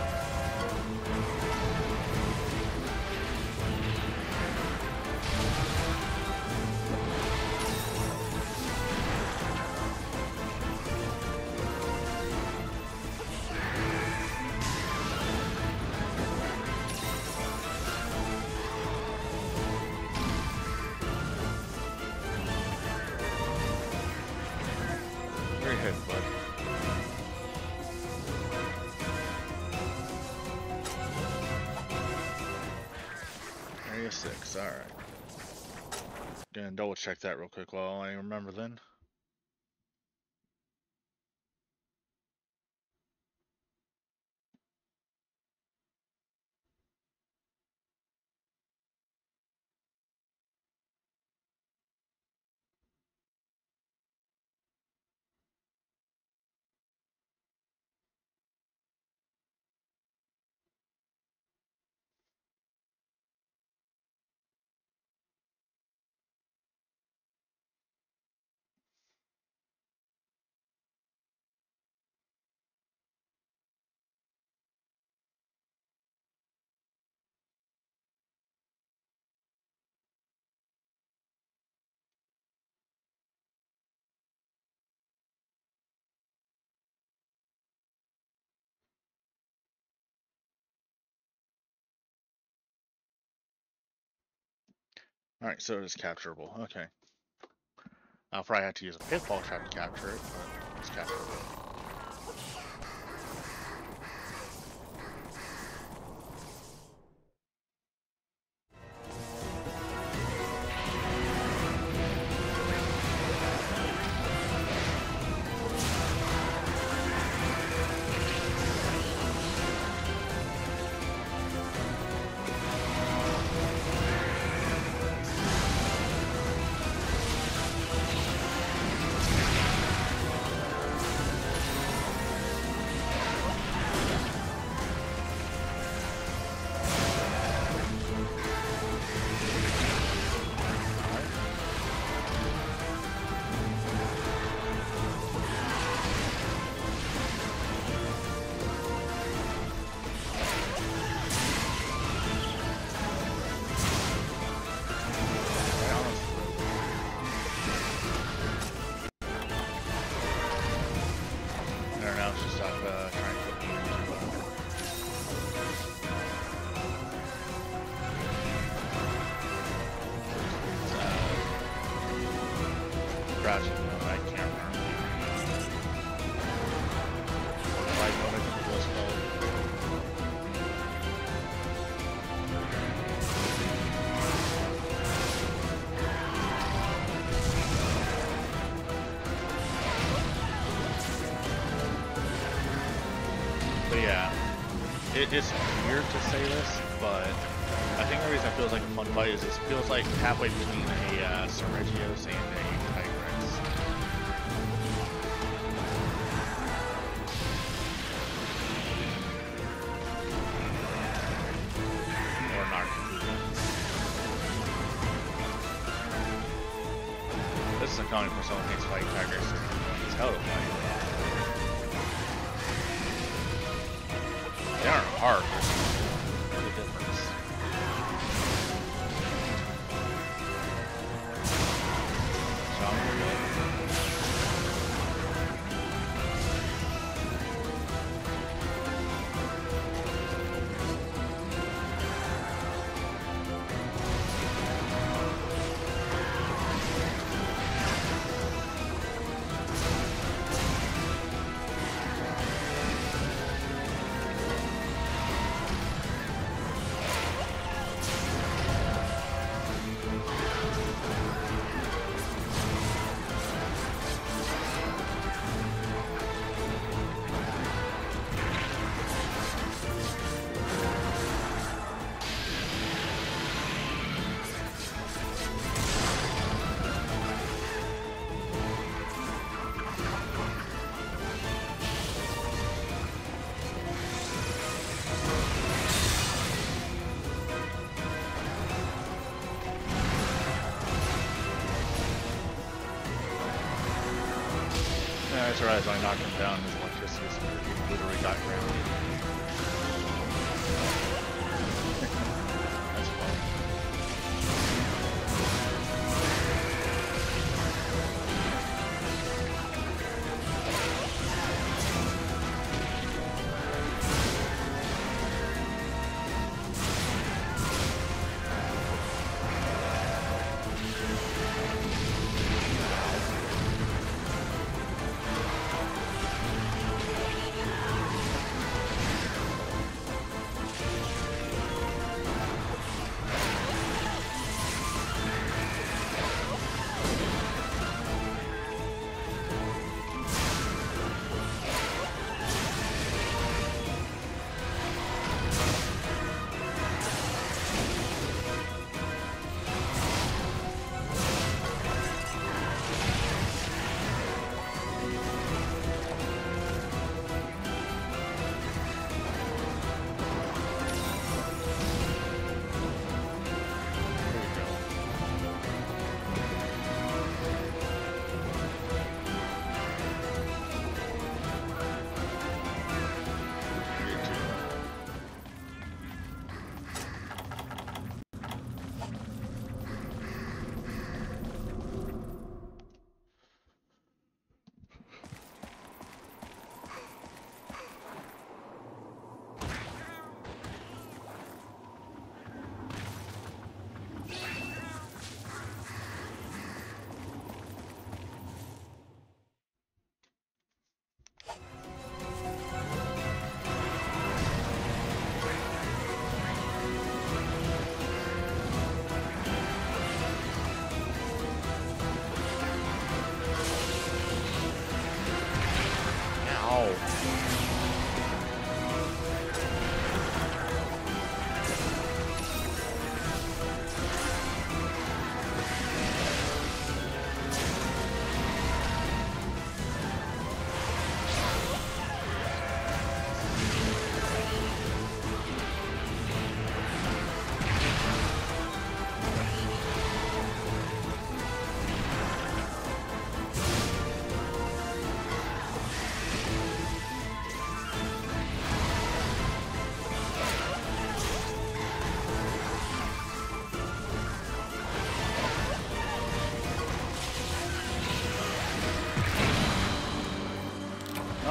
Bud. Area six, alright. Gonna double check that real quick while I remember then. Alright, so it is capturable. Okay. I'll probably have to use a pitfall trap to capture it, but it's capturable. It is weird to say this, but I think the reason it feels like a fun fight is this feels like halfway between a uh, Seregios and a Tigrex. Or Narcomoon. This is accounting for someone who thinks fighting Tigrex is annoying as hell to fight. They aren't hard. There's a difference. So I'm gonna go. That's right, as I knocked him down, his electricity is literally got grounded. That's funny.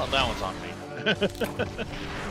that one's on me.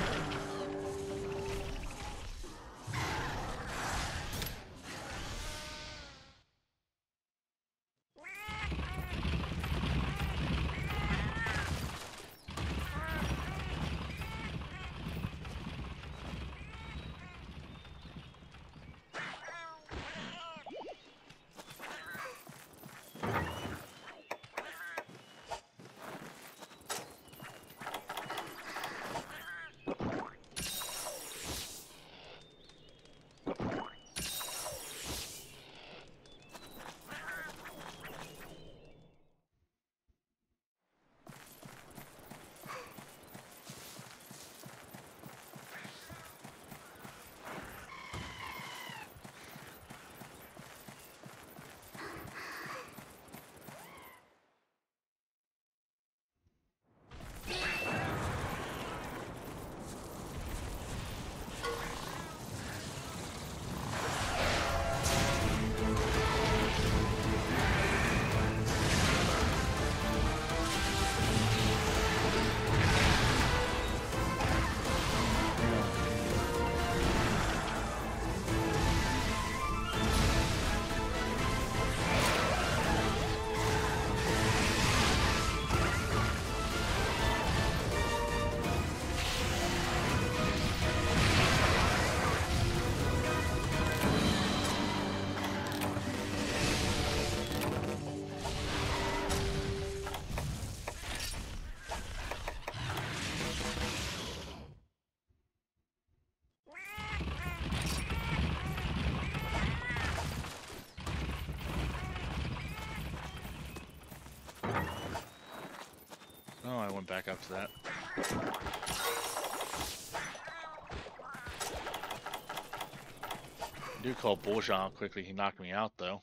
Oh, I went back up to that. I do call bullshit how quickly he knocked me out, though.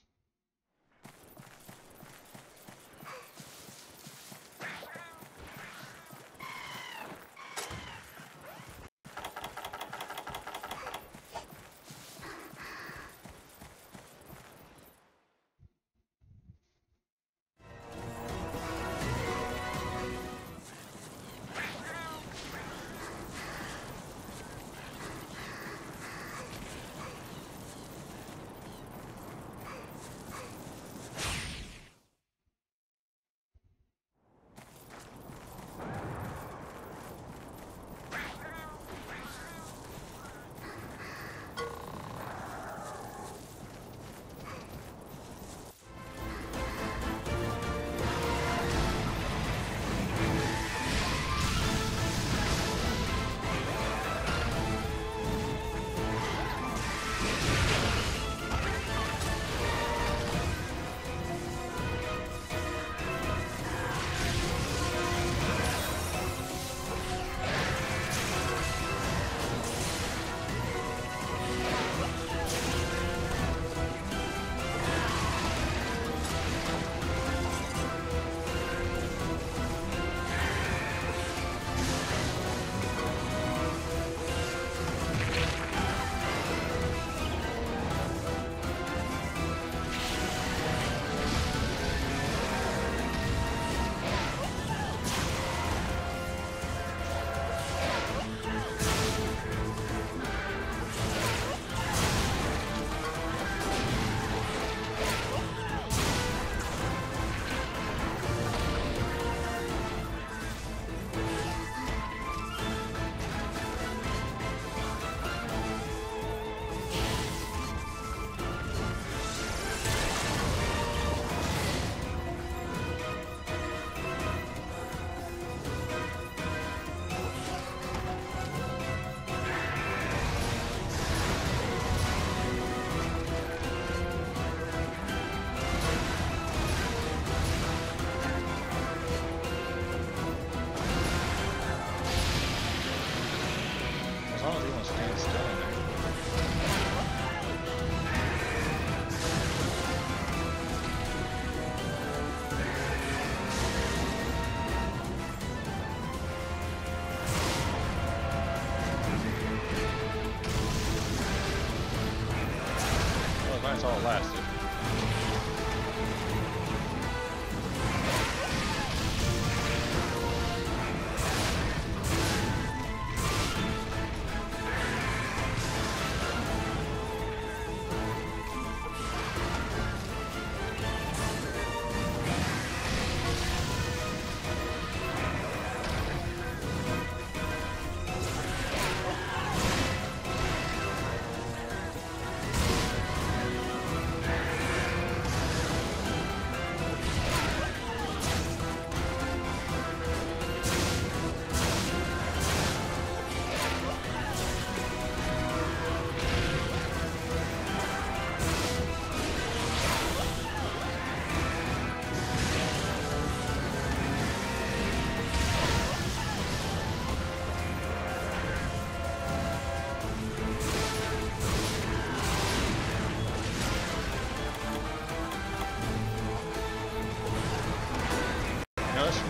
That's all it lasted.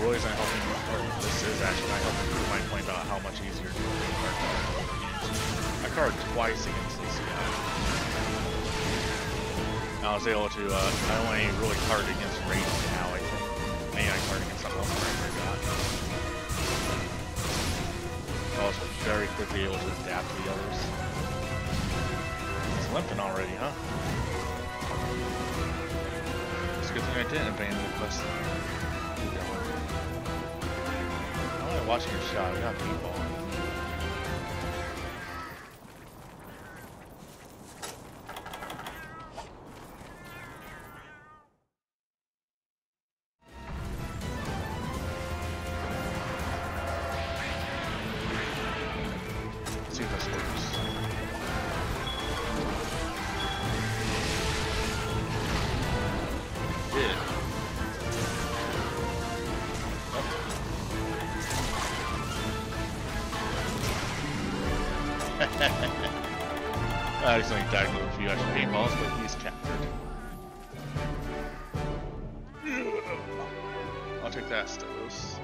Roy's not helping, or this is actually not helping prove my point about how much easier to play card games. I carded twice against this guy. I was able to, uh, I only really carded against Raiden now, I think. Maybe I carded against something else I forgot. I was very quickly able to adapt to the others. It's limping already, huh? It's a good thing I didn't abandon the quest. I'm only watching your shot, I got people. See if this works. Did. Oh. I just only died with a few extra paintballs, but he's captured. I'll take that, Stos.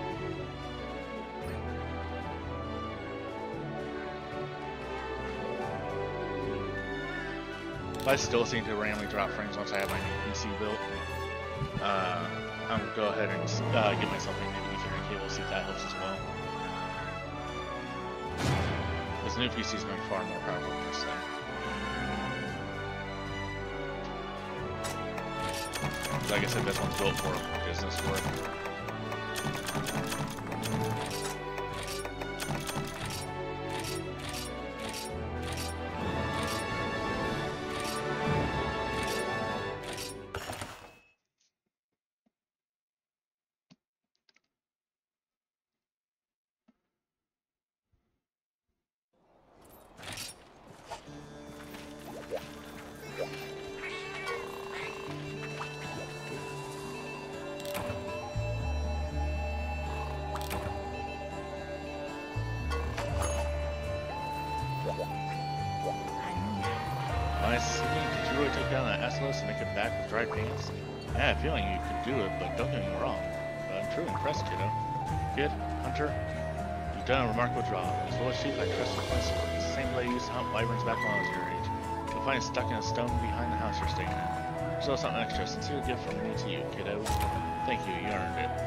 I still seem to randomly drop frames once I have my new P C built. Uh, I'm gonna go ahead and uh, get myself a new Ethernet cable, see if that helps as well. This new P C is going to be far more powerful than this thing. Like I said, this one's built for business work. Nice. Did you really take down that Astalos and make it back with dry pants? I had a feeling you could do it, but don't get me wrong. But I'm truly impressed, kiddo. Kid, Hunter, you've done a remarkable job. As well as Chief, I trust your quest work. It's the same way I used to hunt wyverns back when I was your age. You'll find it stuck in a stone behind the house you're staying at. There's also something extra. Sincere gift from me to you, kiddo. Thank you, you earned it.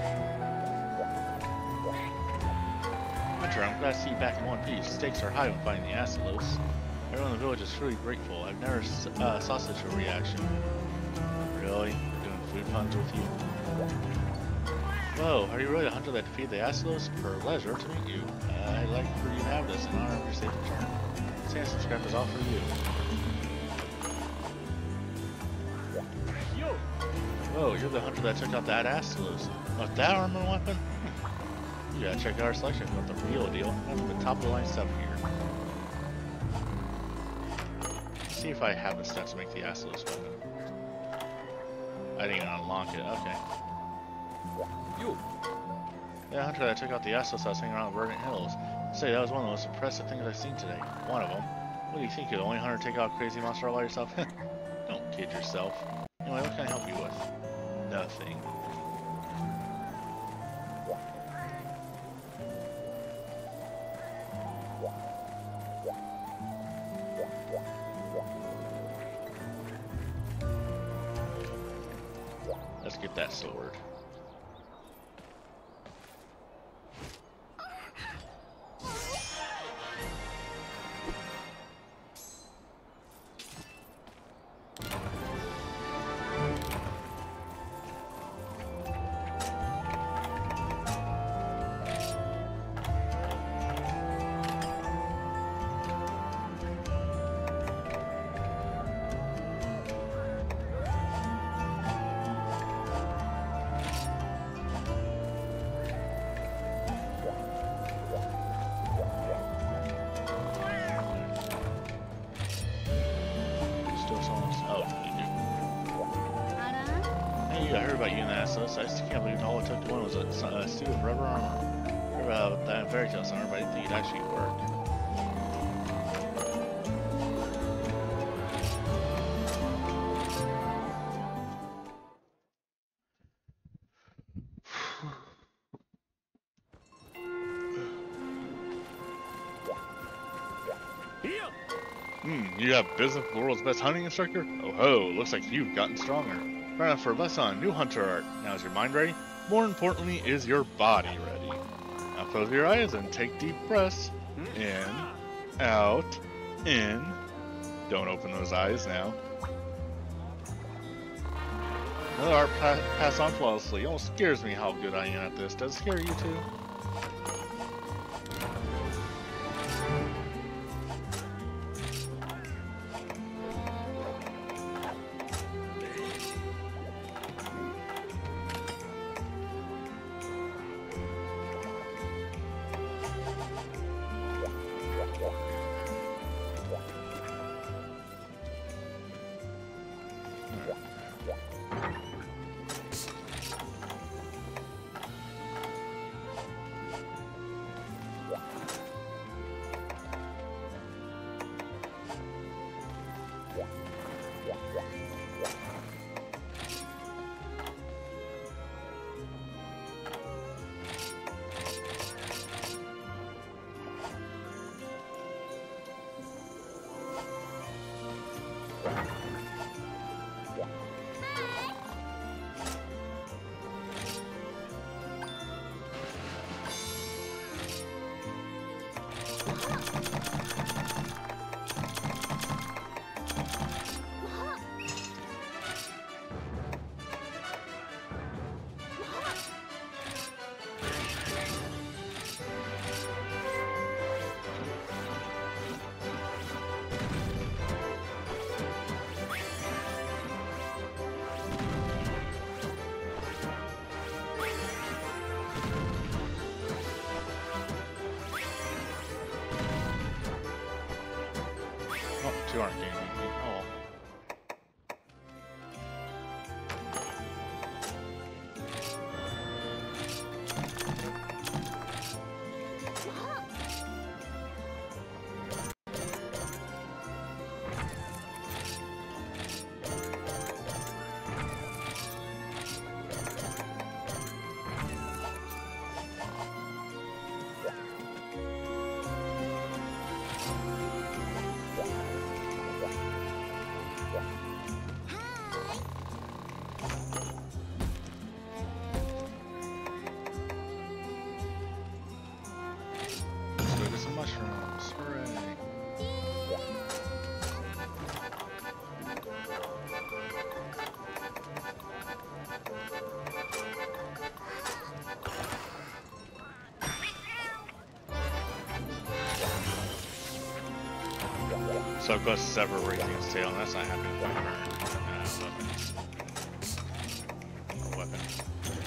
Hunter, I'm glad to see you back in one piece. Stakes are high when finding the Astalos. Everyone in the village is truly grateful. I've never uh, saw such a reaction. Really? Doing food puns with you? Whoa, are you really the hunter that defeated the Astalos? For pleasure to meet you. Uh, I'd like for you to have this in honor of your safe return. Sanson scrap is all for you. Whoa, you're the hunter that took out that Astalos. With that armor and weapon? You gotta check out our selection. Got the real deal. Nothing but top of the line stuff here. See if I have the stats to make the Astalos weapon. I didn't even unlock it. Okay. You. Yeah, Hunter, I took out the Astalos I was hanging around the Verdant Hills. I'd say that was one of the most impressive things I've seen today. One of them. What do you think? You're the only hunter to take out a crazy monster all by yourself? Don't kid yourself. Anyway, what can I help you with? Nothing. Let's get that sword. I heard about you and the Astalos. I just can't believe all it took to win was a, a suit of rubber armor. I heard about that fairy tale armor, but I didn't think it actually worked. Hmm, you have business with the world's best hunting instructor? Oh ho, looks like you've gotten stronger. Try out for a lesson on new hunter art. Now is your mind ready? More importantly, is your body ready? Now close your eyes and take deep breaths. In, out, in. Don't open those eyes now. Another art pa pass on flawlessly. It almost scares me how good I am at this. Does it scare you too? Two aren't gaining anything. Oh well. Let's go get some mushrooms. Hooray. So it goes sever Radiant's tail, and that's not happening with my turn. Uh, weapons. Weapons.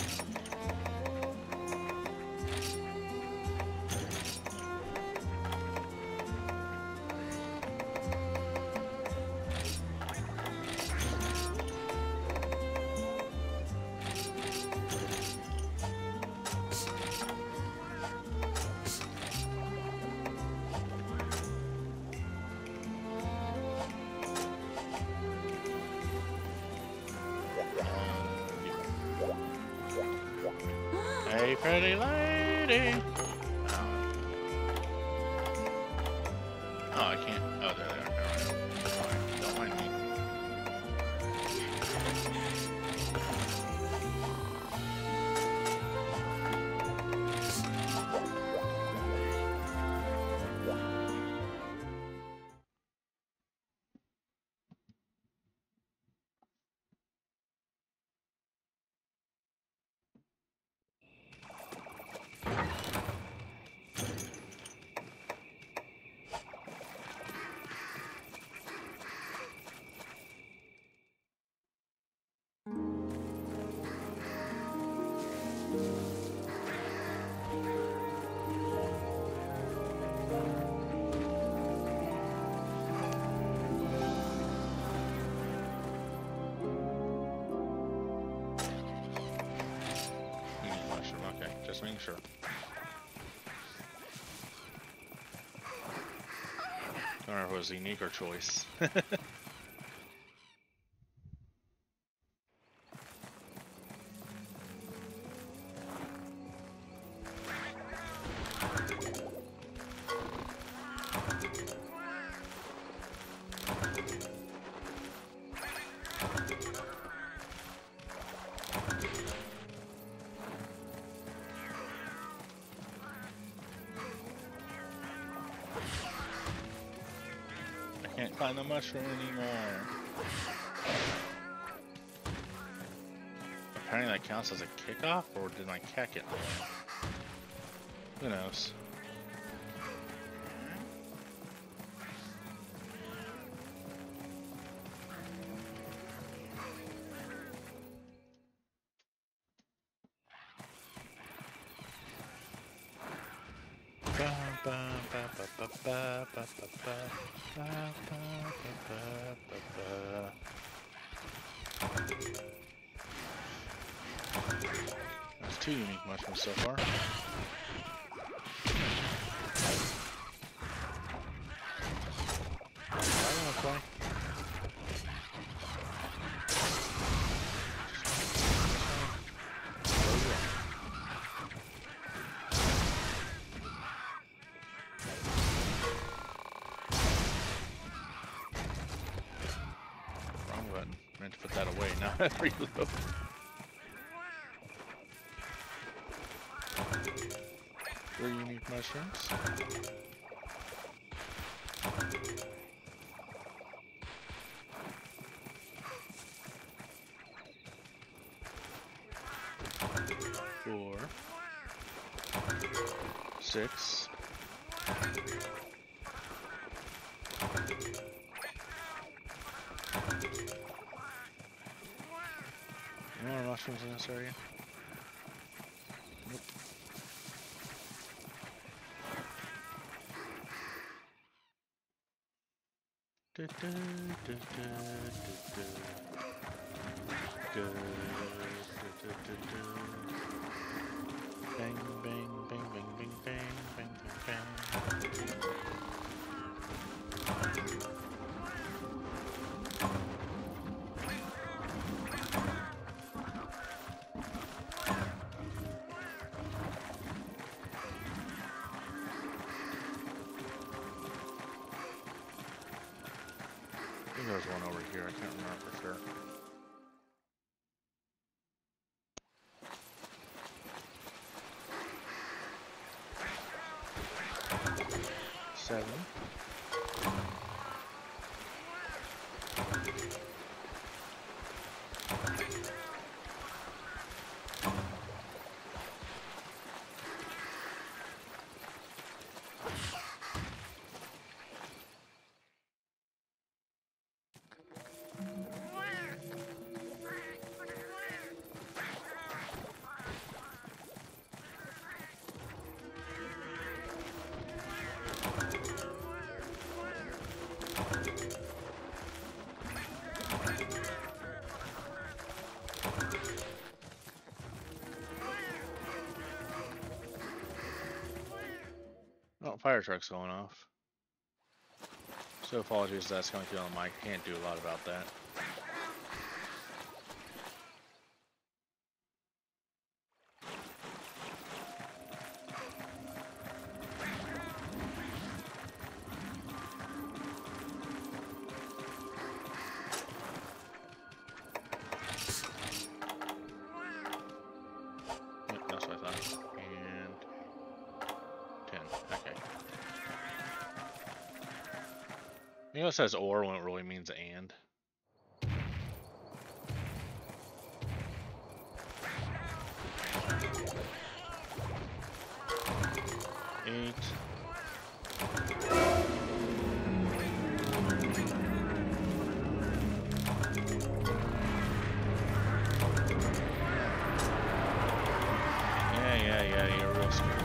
Hey, pretty lady. Oh. Oh, I can't. Oh, there they are. Never mind. That's fine. Don't mind me. Just making sure. I don't know if it was unique or choice. Can't find the mushroom anymore. Apparently that counts as a kickoff, or did my cat get me? Who knows? That's two unique mushrooms so far. I don't play. Wrong button. Meant to put that away, not reload. Three unique mushrooms. Four. Six. Any more mushrooms in this area? Nope. Da, da, da, da, da, da. Da, da, da, da, da. Bang, bang, bang, bang, bang, bang, bang, bang, bang. I think there's one over here, I can't remember for sure. Seven. Oh, fire truck's going off. So apologies that's coming through on the mic. Can't do a lot about that. Yep, that's what I thought. And ten. Okay. You know it says or when it really means and. Eight. Yeah, yeah, yeah, you're real smart.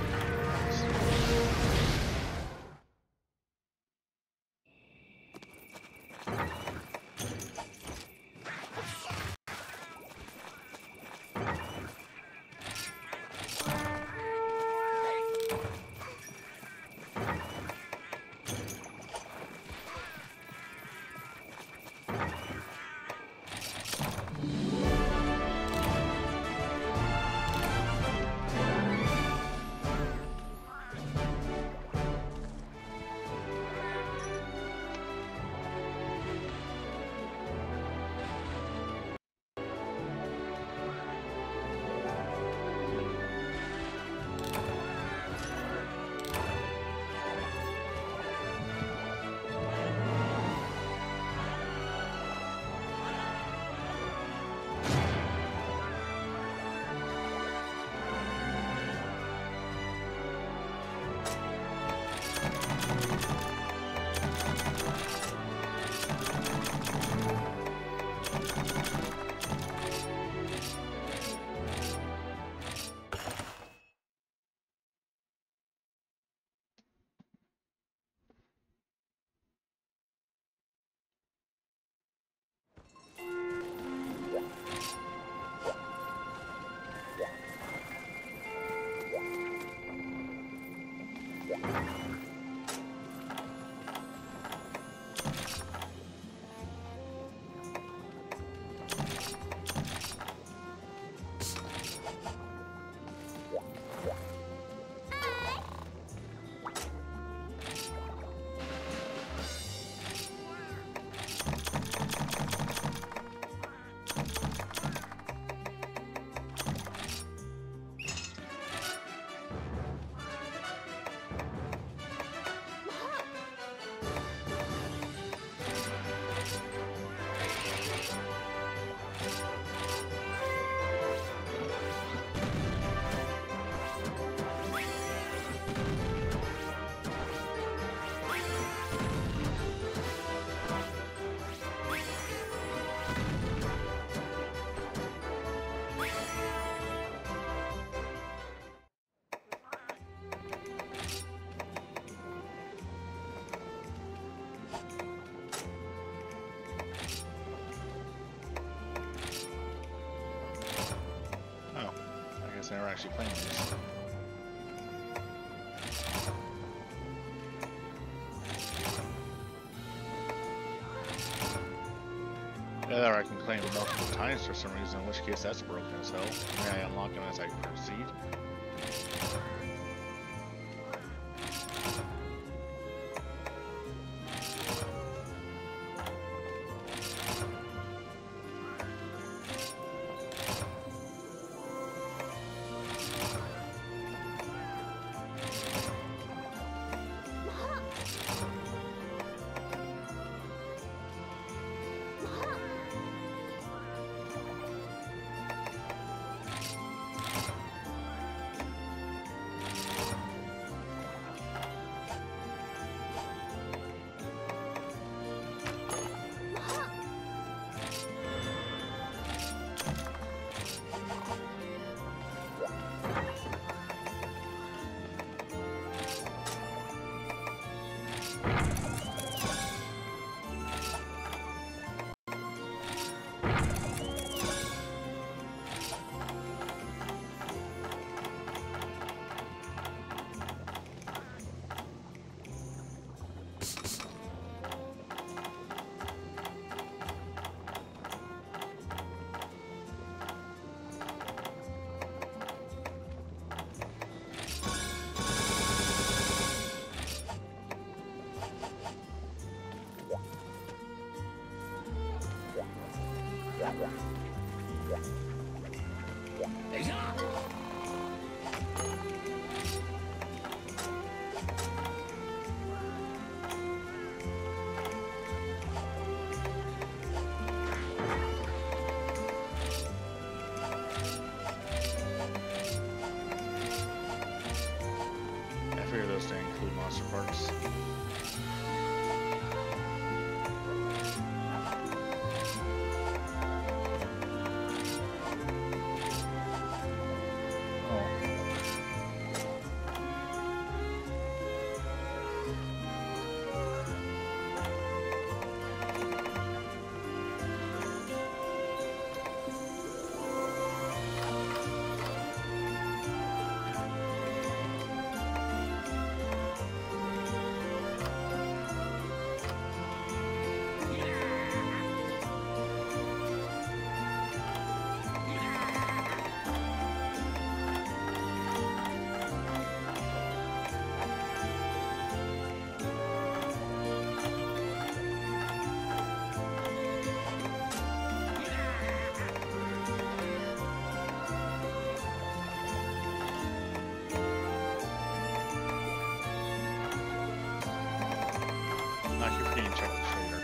was never actually playing this. Yeah, or I can claim multiple times for some reason, in which case that's broken as hell. May I unlock them as I proceed? I figure those didn't include monster parks. Not your pain, check the trader.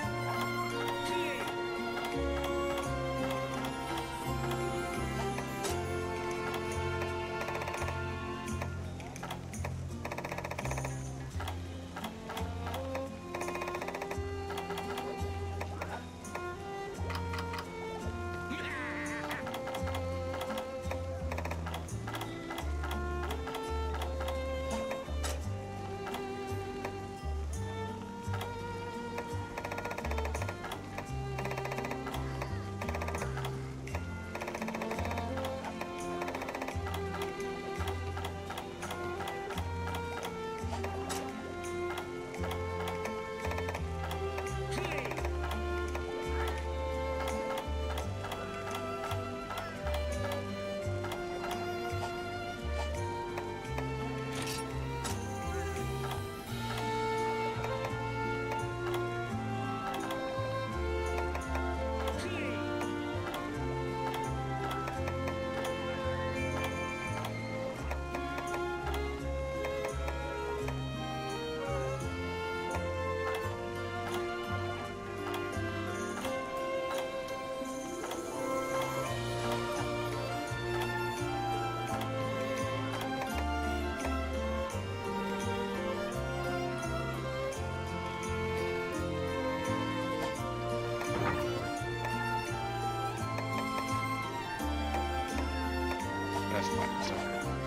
That's fine. So.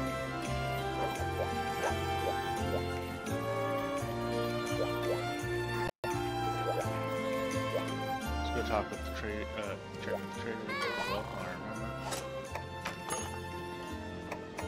Let's go talk with the trade, uh, trade with the trader as well. I remember.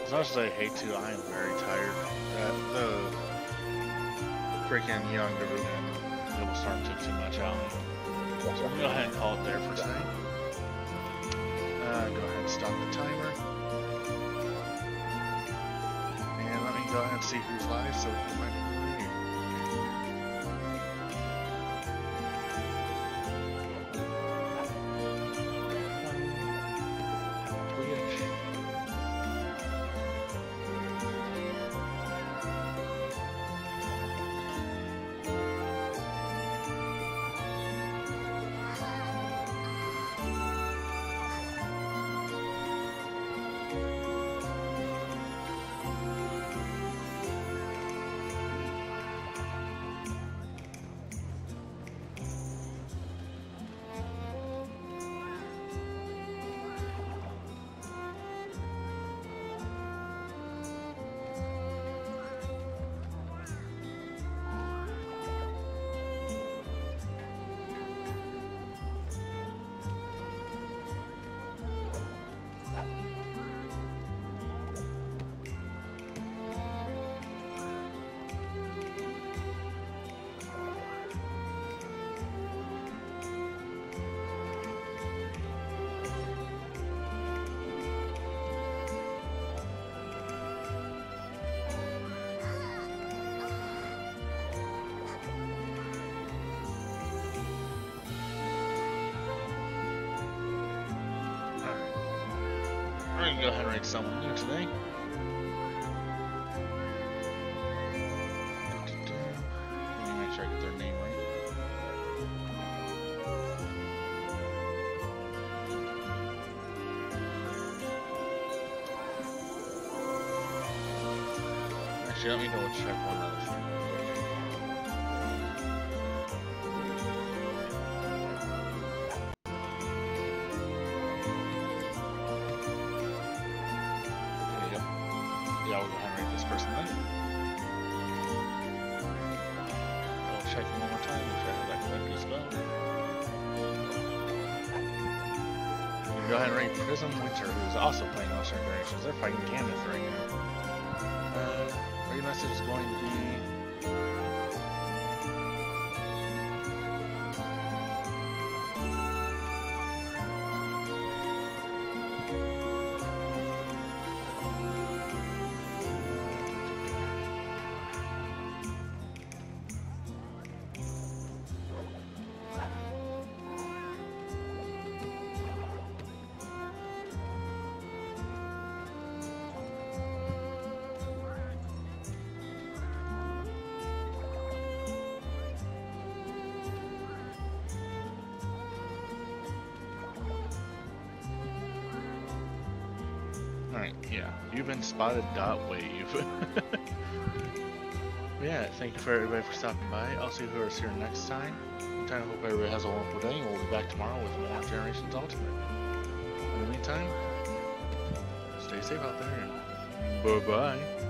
As much as I hate to, I am very tired. That the freaking young Garuda and Nibble Storm took too much out of me. So I'm gonna go ahead and call it there for tonight. Uh, go ahead and stop the timer. And let me go ahead and see who's live so we can find who we need. Twitch. We're gonna go ahead and rate someone new today. Let me make sure I get their name right. Actually, let me double check one other thing. Yeah, we'll go ahead and rate this person then. I'll check him one more time, make sure I have that correct as well. We'll go ahead and rate Prism Winter, who's also playing All Star Generations. They're fighting Gambit right now. Uh, rate message is going to be... Alright, yeah. You've been spotted dot wave. Yeah, thank you for everybody for stopping by. I'll see who is here next time. I hope everybody has a wonderful day, and we'll be back tomorrow with more Generations Ultimate. In the meantime, stay safe out there, and bye-bye.